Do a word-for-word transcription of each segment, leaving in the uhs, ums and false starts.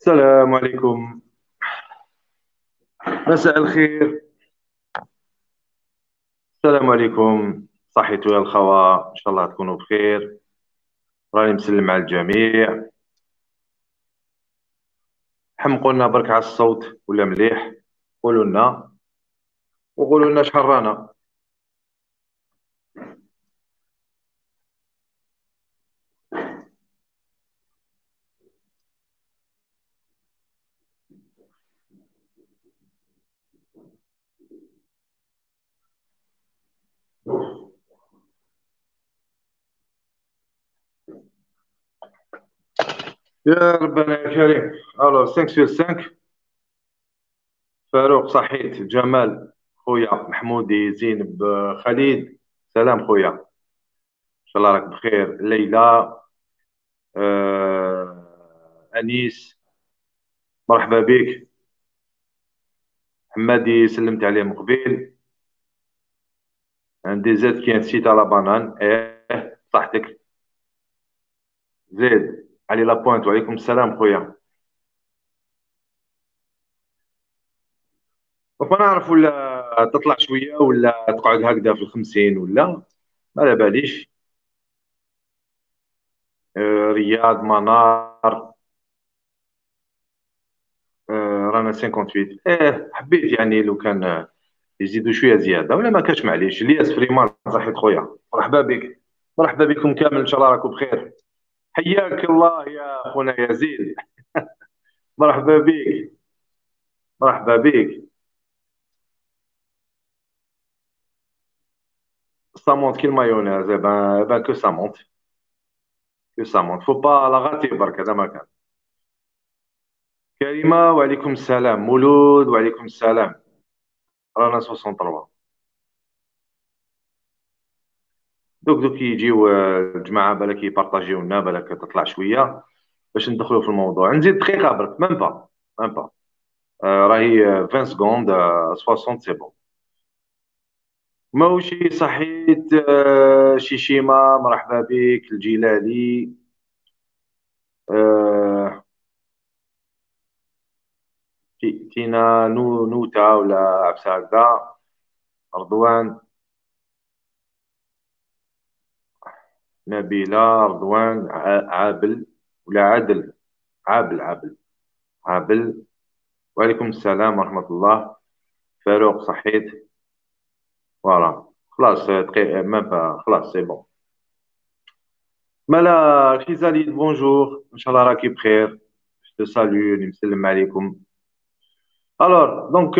السلام عليكم. مساء الخير. السلام عليكم. صحيتوا يا الخوة، إن شاء الله تكونوا بخير. راني مسلم على الجميع. حمقوا لنا برك على الصوت ولا مليح. قولوا لنا وقولوا لنا شحال رانا. يا ربنا يا كريم. الو خمسة سور خمسة. فاروق، صحيت، جمال، خويا محمودي، زينب، خليل. سلام خويا، إن شاء الله راك بخير. ليلى، آه، أنيس، مرحبا بك. حمادي سلمت عليه من قبيل. عندي زاد كاين سيت على بانان، ايه صحتك. زيد علي لابوينت، وعليكم السلام خويا. ما نعرف، ولا تطلع شويه ولا تقعد هكذا في الخمسين ولا ما على باليش. آه، رياض، منار، آه، رانا ثمانية وخمسين. ايه حبيت يعني لو كان آه، يزيدوا شويه زياده، ولا ما كاش معليش. الياس فريمان، صحيت خويا، مرحبا بك. مرحبا بكم كامل، ان شاء الله راكم بخير. حياك الله يا خونا يزيد. مرحبا بك. مرحبا بك. Ça monte qu'il mayonnaise, eh ben, eh ben que ça monte, que ça monte. Faut pas la rater برك، هذا ما كان. كريمة، وعليكم السلام. مولود، وعليكم السلام. رانا ثلاثة وستين. دوك دوك يجيو آه، الجماعة، بالك يبارطاجيو لنا، بالك تطلع شوية باش ندخلوا في الموضوع. نزيد دقيقة برك، ميم با ميم با. آه، راهي آه، عشرين سكوند، آه، ستين سي بون. موشي، صحيت، آه، شيشيما، مرحبا بك. الجيلالي، آه، تي- تينا نو نوتا ولا عبسة هكذا. رضوان، نبيلة، رضوان، ع- عابل ولا عادل. عابل عابل عابل. وعليكم السلام ورحمة الله. فاروق، صحيت. فوالا. خلاص دقيقة ما با، خلاص سي بون. مالا خيزاليد، بونجور، ان شاء الله راكي بخير. جو سالو، نسلم عليكم. الور دونك،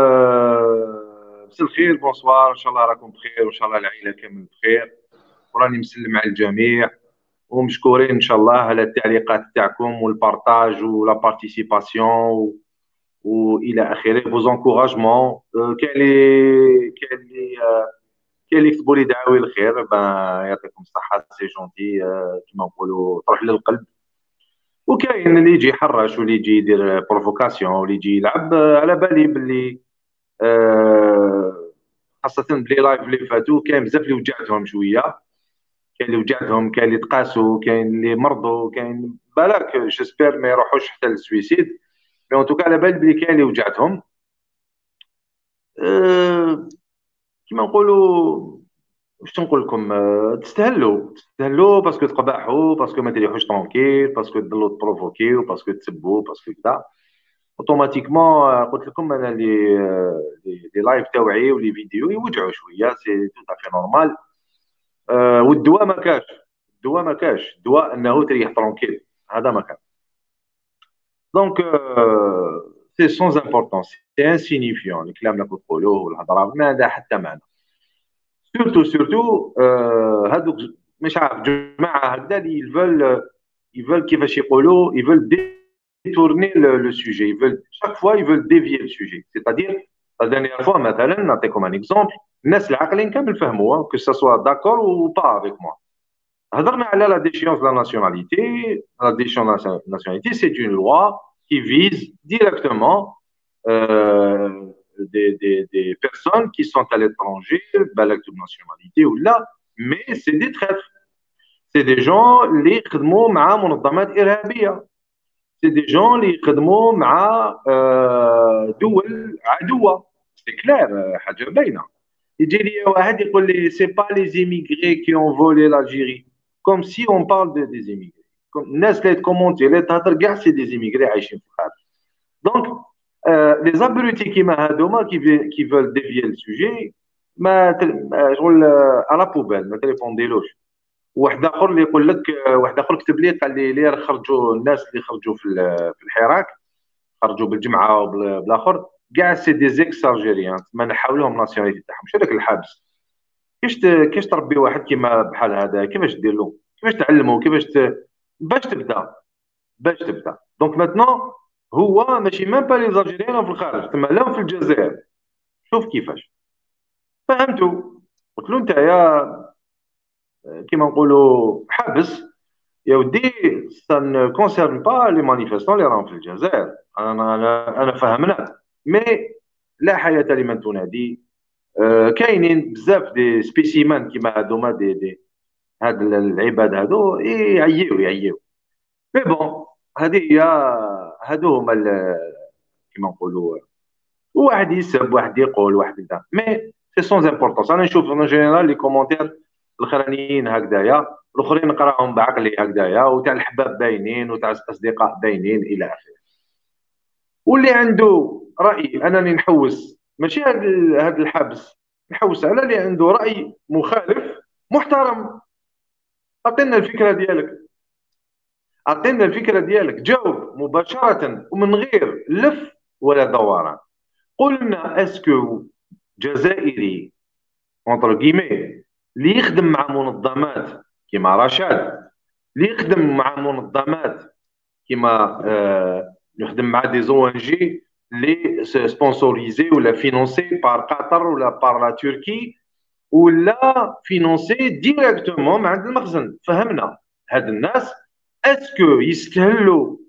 مساء الخير، بونسوار، ان شاء الله راكم بخير، وان شاء الله العائلة كامل بخير. وراني مسلم على الجميع، ومشكورين ان شاء الله على التعليقات تاعكم والبارتاج ولا بارتيسيباسيون والى اخره، فوز انكوراجمون. كاين اللي كاين اللي آه، كاين اللي يكتبوا لي دعاوي الخير، بان يعطيكم الصحه، سي جونتي، كيما نقولوا تروح للقلب. وكاين اللي يجي يحرش، واللي يجي يدير بروفوكاسيون، واللي يجي يلعب. آه، على بالي باللي آه، خاصه بلي لايف اللي فاتوا كاين بزاف اللي وجعتهم شويه. كاين اللي وجعتهم، كاين اللي تقاسوا، كاين اللي مرضوا، كاين بالك جيسبر ما يروحوش حتى للسويسيد. مي اون توكا على بالي بلي كاين اللي وجعتهم. أه، كيما نقولوا، واش نقول لكم، أه تستهلوا تستهلوا باسكو تقبحوا، باسكو ما تريحوش طونكيل، باسكو تضلوا تبروفوكيو، باسكو تسبوا، باسكو كذا. اوتوماتيكمون آه، قلت لكم انا لي آه، لي لي لايف تاوعي ولي فيديو يوجعوا شويه، سي تو افي نورمال. أه، والدواء ما كاش. الدواء ما كاش، الدواء انه تريح طونكيل، هذا ما كان. دونك سي سون امبورطونس، سي انسينيفيون الكلام اللي كتقولوه والهضره ما عندها حتى معنى. سورتو سورتو آه، هادوك مش عارف جماعه هكذا اللي يفول يفول كيفاش يقولوا، يفول détourner le, le sujet. Ils veulent, chaque fois, ils veulent dévier le sujet. C'est-à-dire, la dernière fois, مثلا نعطيكم un exemple. الناس العاقلين كامل فهموها que ça soit d'accord ou pas avec moi. هضرنا على la déchéance de la nationalité. La déchéance de la nationalité, c'est une loi qui vise directement euh, des, des, des personnes qui sont à l'étranger, بالك de nationalité ou là, mais c'est des traîtres. C'est des gens اللي يخدموا مع منظمات إرهابية. سي دي جون اللي يخدموا مع آه، دول عدوه، سي كلير، حاجه باينه. يجي لي واحد يقول لي سي با لي زيميغري كي اون فولي لالجيري، كوم سي اون بارل دو دي زيميغري. الناس اللي تكومونتي اللي تهضر كاع سي دي زيميغري عايشين في الخارج. دونك لي زابروتي كيما هادوما كي كي فول ديفيي السوجي، ما تل- ما شغل على بوبال ما تليفونديلوش. واحد اخر اللي يقول لك، واحد اخر كتب لي قال لي اللي خرجوا الناس اللي خرجوا في ال- في الحراك، خرجوا بالجمعه وبالاخر، كاع سي دي زيكس الجيريان، ما نحاو لهم ناسيوناليتي تاعهم، مش هذاك الحابس. كيفاش ت- كيفاش تربي واحد كيما بحال هذا؟ كيفاش دير له؟ كيفاش تعلمه؟ كيفاش ت... باش تبدا باش تبدا دونك ماتنون هو ماشي ميم با لي زالجيريان في الخارج، تما لا في الجزائر. شوف كيفاش فهمتوا. قلت له انت يا كيما نقولوا حبس يا ودي، سان كونسيرن با لي مانيفيستون اللي راهم في الجزائر. انا انا انا فهمنا، مي لا حياة لمن تنادي. آه، كاينين بزاف دي سبيسيمان كيما هادوما، دي دي هاد العباد هادو يعييو يعييو. مي بون، هذه هي، هادو هما ال- كيما نقولوا، واحد يسب، واحد يقول، واحد كذا، مي سي سون امبورطونس. انا نشوف اون جينيرال لي كومونتير الاخرانيين هكذايا، الاخرين نقراهم بعقلي هكذايا، وتاع الحباب باينين وتاع الاصدقاء باينين الى اخره. واللي عنده راي انني نحوس، ماشي هذا هذا الحبس، نحوس على اللي عنده راي مخالف محترم. اعطينا الفكره ديالك، اعطينا الفكره ديالك، جاوب مباشره ومن غير لف ولا دوران. قلنا اسكو جزائري اونتر كيمي اللي يخدم مع منظمات كيما رشاد، اللي يخدم مع منظمات كيما آه يخدم مع دي زو ان جي اللي سبونسوريزي ولا فينونسي بار قطر ولا بار لا تركي، ولا فينونسي ديريكتومون من عند المخزن. فهمنا هاد الناس اسكو يستهلوا،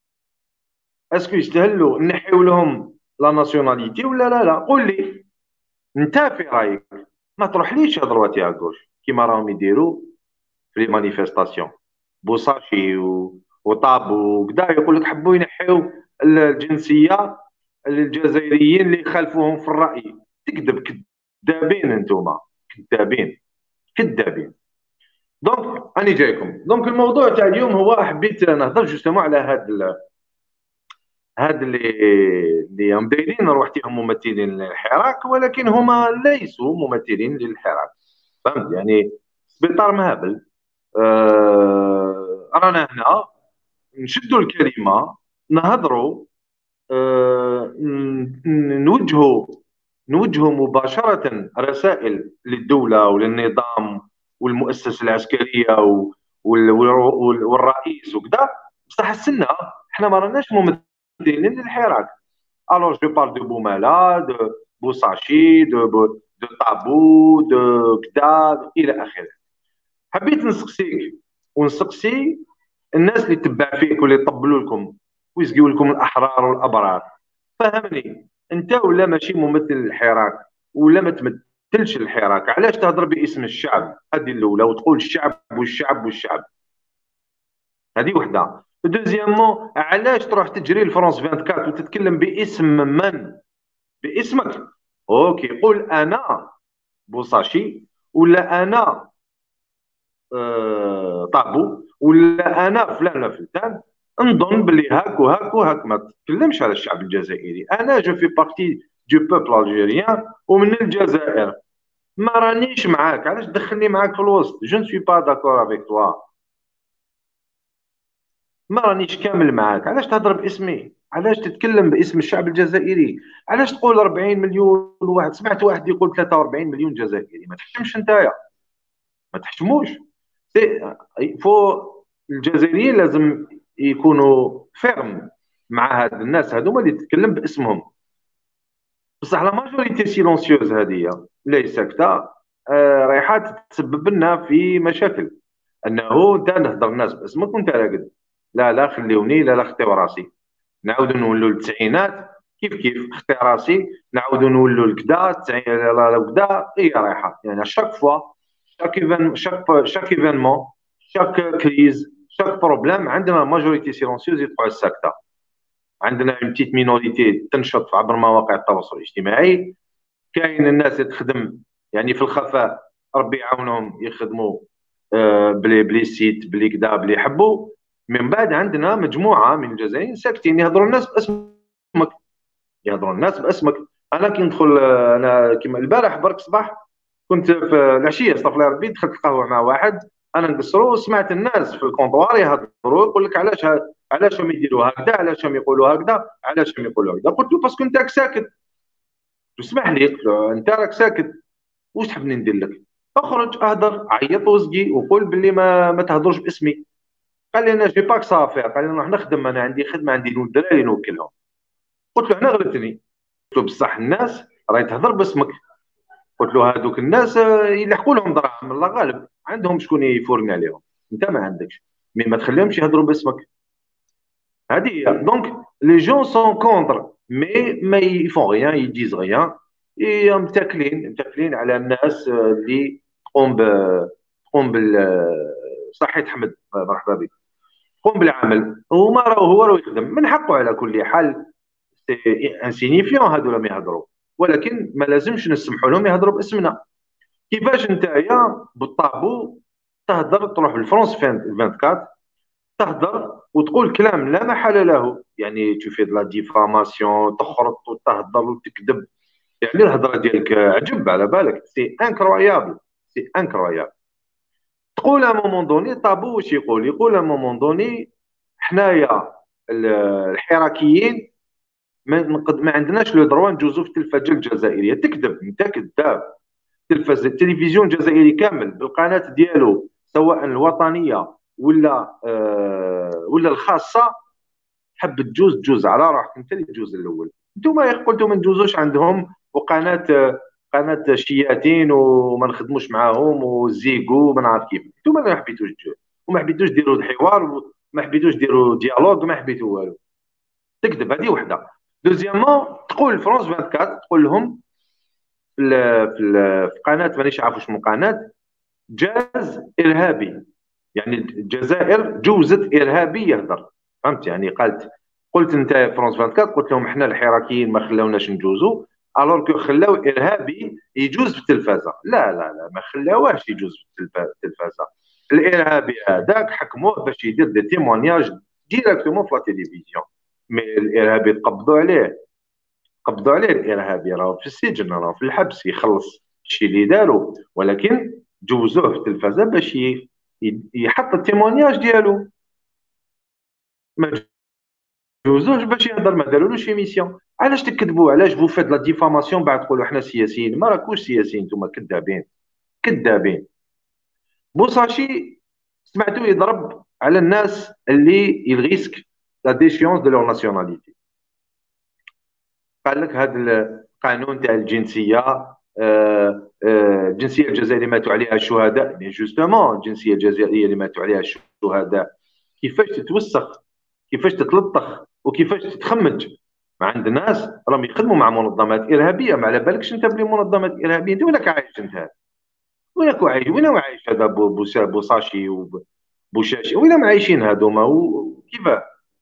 اسكو يستهلوا نحيو لهم لا ناسيوناليتي ولا لا؟ لا قول لي انت في رايك. ما تروحليش هضرواتي على الكوش كيما راهم يديروا في لي مانيفيستاسيون، بوصاشي و... وطابو وكذا، يقول لك حبوا ينحيو الجنسيه للجزائريين اللي خالفوهم في الراي. تكذب، كذابين انتوما، كذابين كذابين. دونك اني جايكم. دونك الموضوع تاع اليوم هو حبيت نهضر جوستومون على هاد ال... هاد اللي اللي هم دايرين روحتهم ممثلين للحراك، ولكن هما ليسوا ممثلين للحراك. فهمت يعني؟ سبيطار مهبل. آه رانا هنا نشدوا الكلمه، نهضروا، آه ن- نوجهوا نوجهوا مباشره رسائل للدوله وللنظام والمؤسسه العسكريه و- وال- وال- والرئيس وكذا. بصح السنه احنا ما راناش ممثلين للحراك. الوغ جو بارل دو بومالا، دو بوصاشي، دو دو طابو، دو كدا الى اخره. حبيت نسقسيك ونسقسي الناس اللي تبع فيك واللي يطبلوا لكم ويسقيوا لكم الاحرار والابرار. فهمني، انت ولا ماشي ممثل الحراك، ولا ما تمثلش الحراك، علاش تهضر باسم الشعب؟ هذه الاولى، وتقول الشعب والشعب والشعب. هذه وحده. دوزيامون، علاش تروح تجري لفرونس أربعة وعشرين وتتكلم باسم من؟ باسمك. اوكي، قول انا بوصاشي، ولا انا آه، طابو، ولا انا فلان ولا فلان. نظن باللي هاك وهاك وهاك. ما تتكلمش على الشعب الجزائري. انا جو في بارتي دو بوبل الجيريان ومن الجزائر. ما رانيش معاك، علاش تدخلني معاك في الوسط؟ جو نسوي با داكور افيك توا. ما رانيش كامل معاك. علاش تهضر باسمي؟ علاش تتكلم باسم الشعب الجزائري؟ علاش تقول أربعين مليون واحد؟ سمعت واحد يقول ثلاثة وأربعين مليون جزائري. ما تحشمش نتايا، ما تحشموش. سي فو الجزائريين لازم يكونوا فيرم مع هاد الناس هذوما اللي تتكلم باسمهم. بصح لا ماجوريتي سيلونسيوز هذه اللي ساكته، آه، رايحه تسبب لنا في مشاكل. انه انت نهضر الناس باسمك وانت راقد. لا لا خليوني، لا لا خطي راسي. نعاودوا نولوا للتسعينات كيف كيف خطي راسي، نعاودوا نولوا لكذا التسعين، لا لا كذا. هي رايحه يعني شاك فوا، شاك ايفن شاك شاك ايفينمون، شاك كريز، شاك بروبليم عندنا ماجوريتي سيلونسيوز يدفعوا الساكته. عندنا اون بتيت مينوريتي تنشط عبر مواقع التواصل الاجتماعي. كاين الناس اللي تخدم يعني في الخفاء، ربي يعاونهم يخدموا آه، بلي بلي سيت بلي كدا بلي يحبوا. من بعد عندنا مجموعه من الجزائريين ساكتين يهضروا الناس باسمك، يهضروا الناس باسمك. انا كي ندخل آه، انا كيما البارح برك صباح كنت في العشيه استغفر الله ربي، دخلت القهوه مع واحد انا نقصرو، وسمعت الناس في الكونطوار يهضروا يقول لك علاش ها- علاش هم يديروا هكذا، علاش هم يقولوا هكذا، علاش هم يقولوا هكذا. قلت له باسكو انت راك ساكت. اسمح لي، قلت له انت راك ساكت، واش تحبني ندير لك؟ اخرج اهدر عيط وزقي وقول باللي ما ما تهضرش باسمي. قال لي انا جي باك صافي، قال لي نروح نخدم، انا عندي خدمه، عندي نود دراري نوكلهم. قلت له انا غلبتني، قلت له بصح الناس راهي تهضر باسمك. قلت له هذوك الناس آه، يلحقوا لهم دراهم الله غالب، عندهم شكون يفورني عليهم، انت ما عندكش، مي ما تخليهمش يهضروا باسمك. هذه هي دونك لي جون سون كونتر مي ما يفون غيان يديز غيان. اي متاكلين متاكلين على الناس آه، اللي تقوم ب تقوم بال آه، صحيت حمد آه، مرحبا بك، تقوم بالعمل وما راهو هو راه يخدم من حقه على كل حال. سي انسينيفيون هذولا ما يهضروا، ولكن ما لازمش نسمحوا لهم يهضروا باسمنا. كيفاش نتايا بالطابو تهدر تروح لفرونس أربعة وعشرين تهدر وتقول كلام لا محل له، يعني تفي لا ديفاماسيون، تخرط وتهدر وتكذب، يعني الهضره ديالك عجب على بالك، سي انكرويابل، سي انكرويابل. تقول ا مومون دوني طابو واش يقول؟ يقول ا مومون دوني حنايا ال- الحراكيين ما نقد- ما عندناش لو دروا نجوزو في التلفزه الجزائريه. تكذب، انت كذاب. التلفاز التلفزيون الجزائري كامل بالقناه ديالو سواء الوطنيه ولا آه ولا الخاصه، حب تجوز تجوز على روحك انت اللي تجوز الاول. انتم قلتوا ما نجوزوش عندهم، وقناه آه، قناه شياتين وما نخدموش معاهم وزيكو ما نعرف كيف. انتم ما حبيتوش تجوز، وما حبيتوش ديروا الحوار، وما حبيتوش ديروا ديالوج، ما حبيتوا والو. تكذب، هذه وحده. دوزيامون تقول فرونس أربعة وعشرين تقول لهم في ال- في ال- في قناه مانيش عارف واش من قناه، جاز ارهابي، يعني الجزائر جوزت ارهابي يهدر. فهمت يعني؟ قالت قلت انت فرونس أربعة وعشرين قلت لهم احنا الحراكيين ما خلاوناش نجوزوا، الوغ كو خلاو ارهابي يجوز في التلفازه. لا لا لا، ما خلاوهش يجوز في التلفا- التلفازه. الارهابي هذاك حكموه باش يدير دي تيمونياج ديراكتومون في لا تيليفزيون. مي الارهابي قبضوا عليه، قبضوا عليه الارهابي، راه في السجن، راه في الحبس يخلص الشيء اللي داروا، ولكن جوزوه في التلفازه باش ي- ي- يحط التيمونياج ديالو. ما جوزوش باش يهضر، ما دارولوش ايميسيون. علاش تكذبوا؟ علاش بو فات لا ديفاماسيون بعد تقولوا احنا سياسيين؟ ما راكوش سياسيين، انتم كذابين، كذابين. بوصاشي سمعتوه يضرب على الناس اللي يلغيسك لا ديشيونس دو لور ناسيوناليتي. قال لك هذا القانون تاع الجنسيه، آه، آه، الجنسيه الجزائريه ماتوا عليها الشهداء، مي جوستومون الجنسيه الجزائريه اللي ماتوا عليها الشهداء كيفاش تتوسخ، كيفاش تتلطخ، وكيفاش تتخمج. ما عند ناس راهم يخدموا مع منظمات ارهابيه، ما على بالكش انت بلي منظمات ارهابيه؟ انت وينك عايش انت؟ وينك عايش؟ وين هو عايش هذا بو- بوسا- بوصاشي وبوشاشي؟ وين عايشين هذوما؟ وكيفاه؟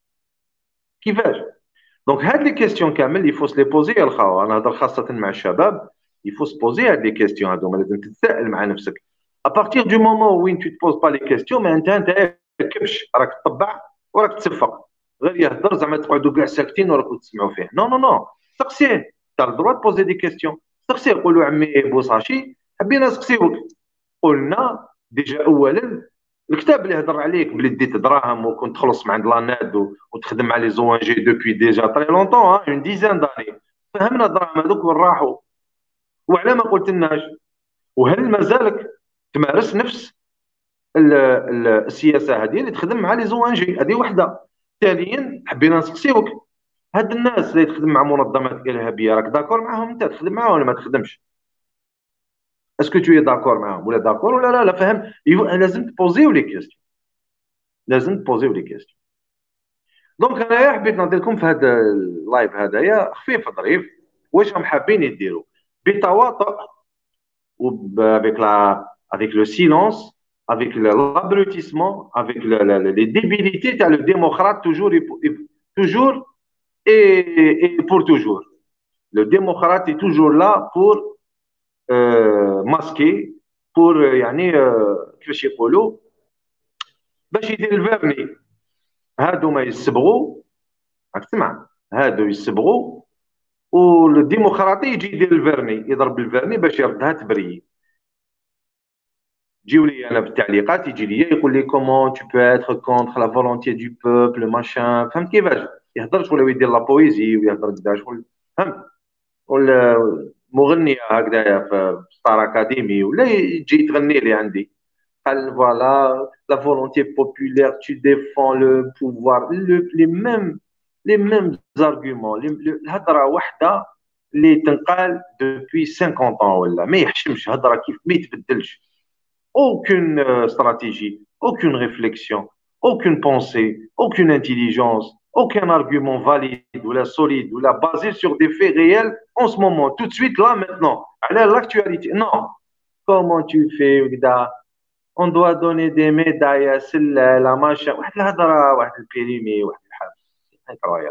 كيفاش؟ دونك هاد لي كيستيون كامل يفو سلي بوزي يا الخاوه، انا نهضر خاصه مع الشباب، يفو سبوزي هاد لي كيستيون هادوما، لازم تتساءل مع نفسك. ابارتيغ دو مومون وين تو تبوز با لي كيستيون، ما انت انت كبش راك تطبع وراك تصفق، غير يهضر زعما تقعدوا كاع ساكتين وراكم تسمعوا فيه. نو نو نو، سقسيه، تا الدروا تبوزي دي كيستيون. سقسيه، قولوا عمي بوصاشي حبينا نسقسيوك، قلنا ديجا اولا الكتاب اللي هضر عليك بلي ديت دراهم وكنت تخلص من عند لاناد و- وتخدم مع لي زو ان جي دوبوي ديجا تري لونتون، اون ديزان داني. فهمنا الدراهم هذوك وين راحوا، وعلى ما قلت لناش، وهل مازالك تمارس نفس ال- ال- السياسه هذه اللي تخدم مع لي زو ان جي؟ هذه وحده. ثانيا حبينا نسقسيوك، هاد الناس اللي تخدم مع منظمات ارهابيه راك داكور معاهم؟ انت تخدم معاهم ولا ما تخدمش؟ اسكو تو داكور معاهم ولا داكور ولا لا لا؟ فهم؟ يو- لازم تبوزيو لي كيستيون، لازم تبوزيو لي كيستيون. دونك انايا حبيت نعطي لكم في هذا اللايف هذايا خفيف ظريف واش هم حابين يديروا بتواطؤ وبافيك لا افيك لو سيلونس. avec l'abrutissement, avec le- le- le- les débilités, tu as le démocrate toujours et, pour- et- toujours et, et pour toujours. Le démocrate est toujours là pour euh, masquer, pour euh, يعني euh, كيفاش يقولوا باش يدير الفيرني. هادو ما يسبغوا، راك تسمع، هادو يسبغوا، والديمقراطي يجي يدير الفيرني، يضرب الفيرني باش يردها تبري. يجيو لي انا بالتعليقات، يجي لي يقول لي كومون تو بو اتر كونتر لا فولونتي دو بوبل ماشان، فهمت كيفاش يهضر شغل، ولا يدير لا بويزي ويهضر كدا شغل، فهمت، ولا مغنيه هكذايا في ستار اكاديمي، ولا يجي تغني لي عندي، قال فوالا لا فولونتي بوبولير تو ديفون لو بوفوار، لي ميم لي ميم زارغومون، الهضره واحده اللي تنقال دوبوي خمسين ans، ولا ما يحشمش هضره كيف ما يتبدلش. Aucune euh, stratégie, aucune réflexion, aucune pensée, aucune intelligence, aucun argument valide ou la solide ou la basé sur des faits réels en ce moment, tout de suite, là, maintenant, à l'actualité. Non. Comment tu fais, Ougda? On doit donner des médailles à celle-là, la machin. واحد الهضره، واحد البيريمي، واحد الحبس. incroyable.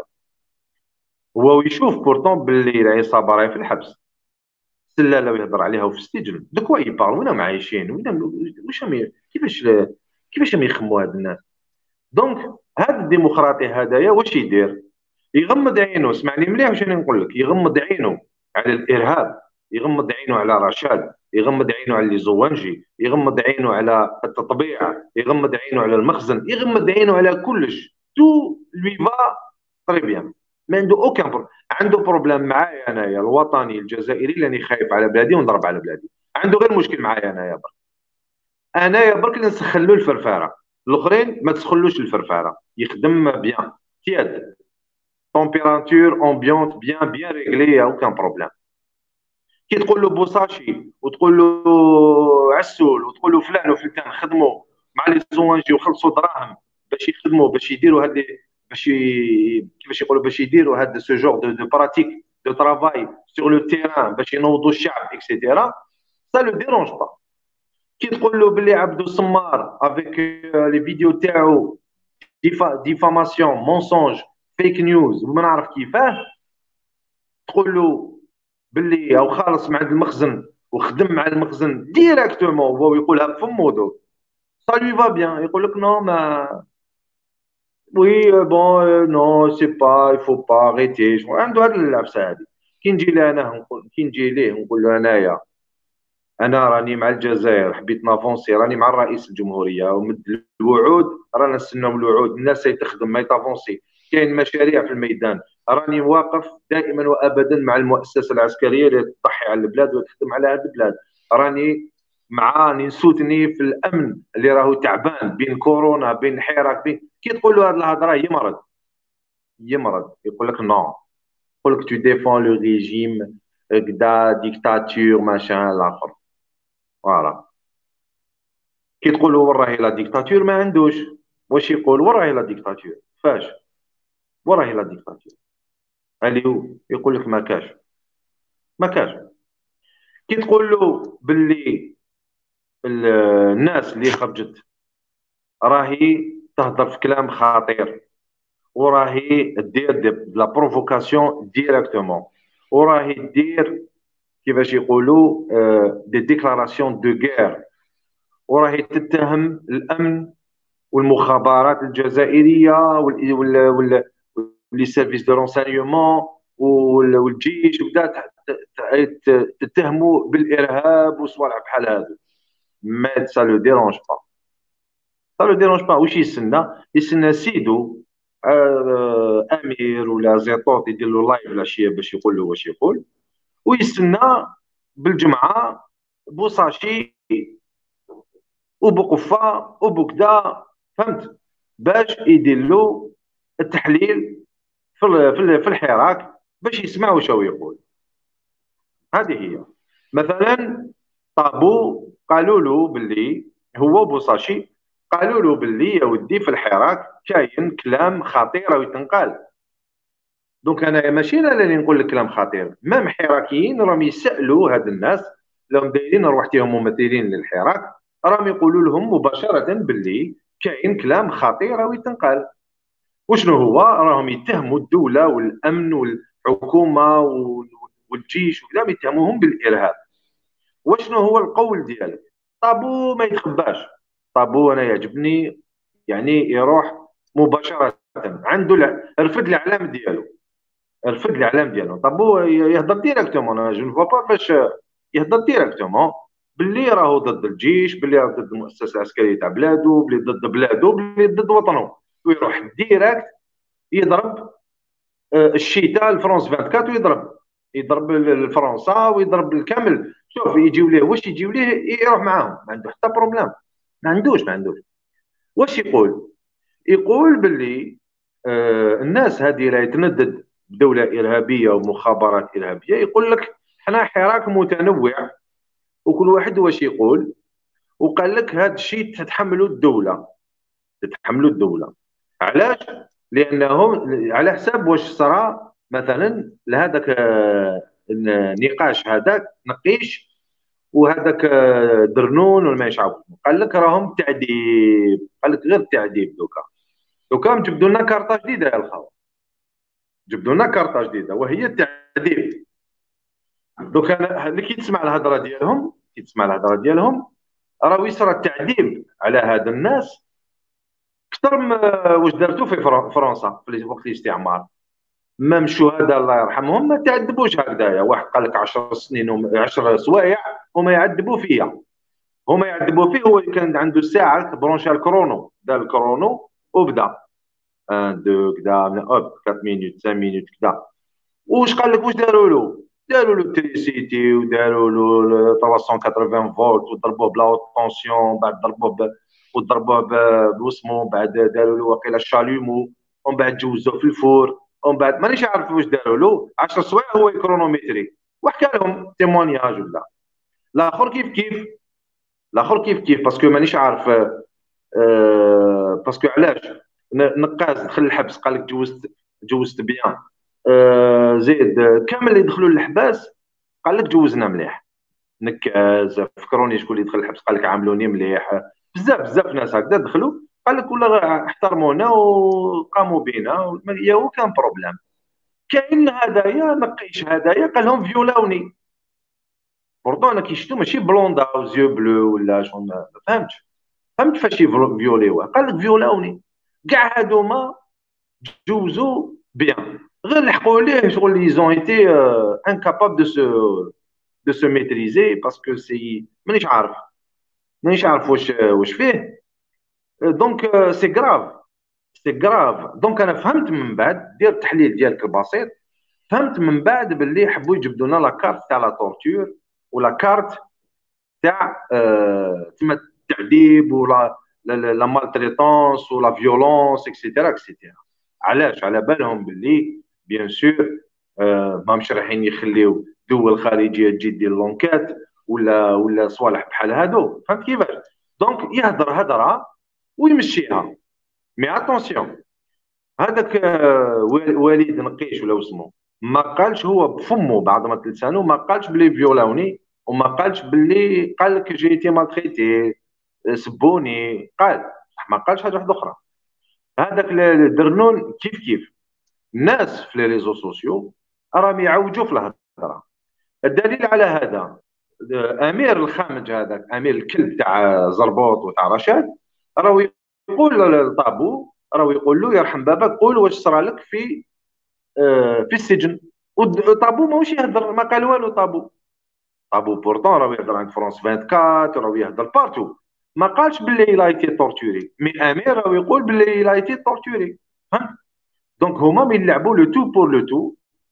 هو يشوف بورتون باللي العصابه راهي في الحبس، سلاله ويهضر عليها وفي السجن، دو كوا يبار، وين عايشين، وين واش هم، كيفاش كيفاش هم يخموا هاد الناس. دونك هذا الديمقراطي هذايا واش يدير؟ يغمض عينه، اسمعني مليح واش راني نقول لك، يغمض عينه على الارهاب، يغمض عينه على رشاد، يغمض عينه على لي زوانجي، يغمض عينه على التطبيع، يغمض عينه على المخزن، يغمض عينه على كلش، تو لوي فا تري بيان، ما عنده اوكان بروبليم. عنده بروبليم معايا انايا الوطني الجزائري، لاني خايف على بلادي ونضرب على بلادي. عنده غير مشكل معايا انايا برك، انايا برك اللي نسخن له الفرفاره، الاخرين ما تسخنلوش الفرفاره، يخدم بيان تياد، تمبيراتور امبيونت بيان بيان ريغلي، اوكان بروبليم. كي تقول له بوصاشي وتقول له عسول وتقول له فلان وفلان خدموا مع لي زوانجي وخلصوا دراهم باش يخدموا، باش يديروا هاد باش ي... كيفاش يقولوا، باش يديروا هاد سو جور دو دو براتيك دو ترافاي سور لو تيران باش ينوضوا الشعب اكسيتيرا، سا لو ديرونج با. كي تقول له باللي عبدو سمار افيك لي فيديو تاعو ديفا ديفاماسيون مونسونج فيك نيوز وما نعرف كيفاه، تقول له باللي او خالص مع المخزن وخدم مع المخزن ديريكتومون، هو يقولها بفمو دوك، ça lui va bien. يقول لك نو ما وي بون نو سي با il faut pas arrêter، عنده هاد اللعبسه هادي. كي نجي له انا نقول، كي نجي ليه نقول له انايا انا راني مع الجزائر، حبيت نافونسي، راني مع الرئيس الجمهوريه ومد الوعود، رانا نستناو الوعود، الناس تخدم ما تافونسي، كاين مشاريع في الميدان، راني واقف دائما وابدا مع المؤسسه العسكريه اللي تضحي على البلاد وتخدم على هذه البلاد، راني مع راني نسوتني في الامن اللي راهو تعبان بين كورونا بين الحراك بين. كي تقول له هذه الهضره يمرض، يمرض يقول لك نو، يقول لك تو ديفون لو ريجيم كدا ديكتاتور ماشان الاخر، فوالا. كي تقول له وين راهي لا ديكتاتور ما عندوش، واش يقول وين راهي لا ديكتاتور، فاش وين راهي لا ديكتاتور، اللي هو يقول لك ما كاش، ما كاش. كي تقول له باللي ال- الناس اللي خرجت راهي تهضر في كلام خطير، وراهي دير دي لا بروفوكاسيون ديريكتومون، وراهي دير كيفاش يقولوا آه، دي ديكلاراسيون دو غير، وراهي تتهم الامن والمخابرات الجزائريه وال وال وال لي سيرفيس دو رونسانيومون والجيش وكذا، تتهموا بالارهاب وصوالح بحال هذا. ما سا لو ديرونج با، سا لو ديرونج با. واش يستنى؟ يستنى سيدو آه، امير ولا زيطوط يدير له لايف العشيه باش يقول له واش يقول، ويستنى بالجمعه بوصاشي وبقفه وبكذا، فهمت، باش يدير له التحليل في في في الحراك باش يسمع واش هو يقول. هذه هي. مثلا طابو قالوا له باللي هو بوصاشي، قالوا له باللي يا ودي في الحراك كاين كلام خطير او يتنقال. دونك انا ماشي انا اللي نقول لك كلام خطير، مام حراكيين راهم يسالوا هاد الناس، لهم دايرين روحتهم ممثلين للحراك، راهم يقولوا لهم مباشره باللي كاين كلام خطير راهو يتنقال. وشنو هو؟ راهم يتهموا الدوله والامن والحكومه وال- والجيش وكذا، يتهموهم بالارهاب. وشنو هو القول ديالك؟ طابو ما يتخباش. طابو انا يعجبني يعني يروح مباشره، عنده الع- رفد الاعلام ديالو، رفد الاعلام ديالو. طابو يهضر ديريكتومون، انا جو نفوا با باش يهضر ديريكتومون باللي راهو ضد الجيش، باللي راهو ضد المؤسسه العسكريه تاع بلادو، باللي ضد بلادو، باللي ضد وطنه، ويروح ديريكت يضرب آه، الشتاء الفرنسا أربعة وعشرين، ويضرب يضرب الفرنسا ويضرب الكامل. شوف يجيو ليه، واش يجيو ليه يروح معاهم، ما عنده حتى بروبليم. ما عندوش ما عندوش واش يقول؟ يقول باللي آه الناس هذه لا يتندد بدولة إرهابية ومخابرات إرهابية، يقول لك احنا حراك متنوع وكل واحد واش يقول. وقال لك هذا الشيء تتحمله الدولة، تتحمله الدولة. علاش؟ لأنه على حساب واش صرا مثلا لهذاك آه، النقاش هذاك نقيش، وهذاك آه، درنون ولا ما يعرف. قال لك راهم تعذيب، قال لك غير تعذيب دوكا. دوكا جبدوا لنا كارطه جديده يا الخاوه، جبدوا لنا كارطه جديده وهي التعذيب. دوكا اللي كي تسمع الهضره ديالهم، كي تسمع الهضره ديالهم راه يصرى التعذيب على هاد الناس اكثر من آه، واش دارتو في فر- فرنسا في وقت الاستعمار. مام الشهداء الله يرحمهم ما تعذبوش هكذايا. واحد قال لك عشر سنين عشر سوايع هما يعذبوا فيا، هما يعذبوا فيه. هو كان عنده الساعه برونشا الكرونو، دار الكرونو وبدا واحد اثنين كذا من اوب أربعة مينوت خمسة مينوت كذا. واش قال لك؟ واش داروا له؟ داروا له التريسيتي وداروا له ثلاثمية وثمانين فولت وضربوه بلا هوت طونسيون، بعد ضربوه ب... وضربوه ب- بوسمو، بعد داروا له وقيله الشاليمو، ومن بعد جوزوه في الفور، ومن بعد مانيش عارف واش داروا له. عشر سوايع هو كرونومتري، وحكى لهم تيمونياج ولا. الاخر كيف كيف، الاخر كيف كيف باسكو مانيش عارف آه، باسكو علاش ن- نقاز دخل الحبس قال لك جوزت، جوزت بيان. آه، زيد آه، كامل اللي دخلوا للحباس قال لك جوزنا مليح. نكاز فكروني شكون اللي دخل الحبس قال لك عاملوني مليح. بزاف بزاف ناس هكذا دخلوا قال لك ولا غير احترمونا وقاموا بينا، يا هو كان بروبليم. كاين هدايا نقيش هدايا قال لهم فيولاوني. بورتو انا كي ماشي بلوندا وزيو بلو ولا شغل، ما فهمتش. فهمت فاش فيوليوه؟ قال لك فيولاوني. كاع هادوما جوزوا بيان، غير لحقوا ليه شغل ils ont été euh, incapables de se de se maîtriser parce que سي مانيش عارف، مانيش عارف واش واش فيه. دونك سي كراف، سي كراف. دونك انا فهمت من بعد، دير التحليل ديالك البسيط، فهمت من بعد باللي حبوا يجبدوا لنا لا كارت تاع لا تورتور ولا كارت تاع آه، تسمى التعذيب ولا لا مالتريتونس ولا فيولونس اكسيتيرا اكسيتيرا. علاش؟ على بالهم باللي بيان سور آه، ماهمش رايحين يخليو دول خارجيه تجي دير لونكات ولا ولا صوالح بحال هادو. فهمت كيفاش؟ دونك يهضر هضره ويمشيها. مي اتونسيون، هذاك آه، وليد نقيش ولا اسمه ما قالش هو بفمه بعد ما لسانه، ما قالش بلي فيولاوني، وما قالش باللي قال لك جيتي مالتريتي سبوني. قال ما قالش حاجه واحده اخرى. هذاك الدرنون كيف كيف الناس في لي ريزو سوسيو راهم يعوجوا في الهضره. الدليل على هذا آه، امير الخامج، هذاك امير الكلب تاع زربوط وتاع رشاد، راهو يقول للطابو، راهو يقول له يرحم باباك قول واش صرا لك في آه، في السجن. وطابو ماهوش يهضر، ما قال والو طابو. طابو بورتون راه يهضر عند فرونس أربعة وعشرين، راه يهضر بارتو. ما قالش باللي إلا ايتي تورتوري، مي امير راه يقول باللي إلا ايتي تورتوري. فهمت؟ دونك هما من يلعبوا لو تو بور لو تو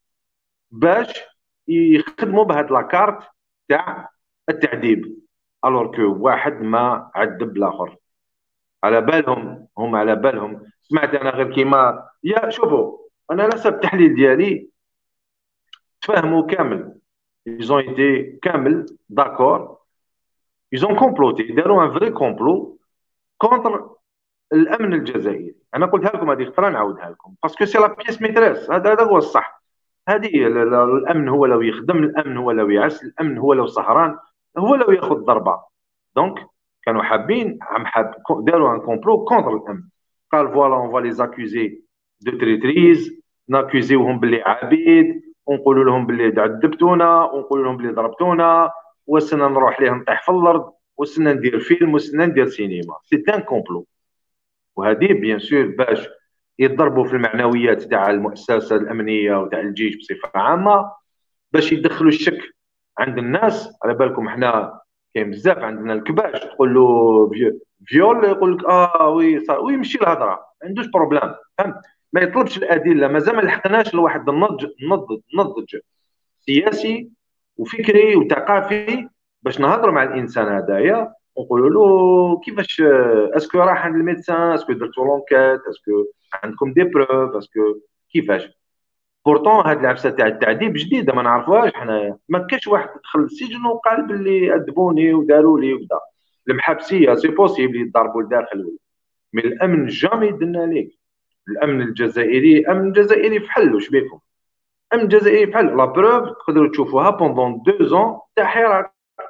باش يخدموا بهاد لاكارت تاع التعذيب، الوغ كو واحد ما عذب الاخر. على بالهم، هم على بالهم. سمعت انا غير كيما يا شوفوا، انا على حسب التحليل ديالي تفاهموا كامل. ils ont été كامل داكور. ils ont comploté، داروا ان فري كومبلو كونتر الامن الجزائري. انا قلتها لكم هذه الخطره نعاودها لكم باسكو سي لا بيس ميتريس. هذا هذا هو الصح. هذه ال- ال- الامن هو لو يخدم، الامن هو لو يعس، الامن هو لو سهران، هو لو ياخذ ضربه. دونك كانوا حابين عم حاب داروا ان كومبلو كونتر الامن. قال فوالا اون فوا لي زاكوزي دو تريتريز، ناكوزيوهم باللي عبيد، ونقولوا لهم باللي عذبتونا، ونقولوا لهم باللي ضربتونا، وسنا نروح ليه نطيح في الارض، وسنا ندير فيلم، وسنا ندير سينما. سي ان كومبلو. وهذه بيان سور باش يضربوا في المعنويات تاع المؤسسه الامنيه وتاع الجيش بصفه عامه، باش يدخلوا الشك عند الناس. على بالكم احنا كاين بزاف عندنا الكباش، تقول له فيول يقول لك اه وي صار ويمشي الهضره، ما عندوش بروبليم، فهمت؟ ما يطلبش الادله، مازال ما لحقناش لواحد النضج نضج نضج سياسي وفكري وثقافي باش نهضروا مع الانسان هذايا ونقولوا له كيفاش، اسكو راح عند الميدسان، اسكو درتوا لونكيت، اسكو عندكم دي بروف، اسكو كيفاش. بورتون هاد العفسه تاع التعذيب جديده ما نعرفوهاش حنايا. ما كاش واحد دخل السجن وقال باللي ادبوني وداروا لي وكذا. المحابسيه سي بوسيبل يضربوا لداخل، من الامن جامي درنا ليك. الامن الجزائري، امن الجزائري فحل، واش بيكم؟ الامن الجزائري فحل. لا بروف تقدروا تشوفوها بوندون دو زون تاع حراك،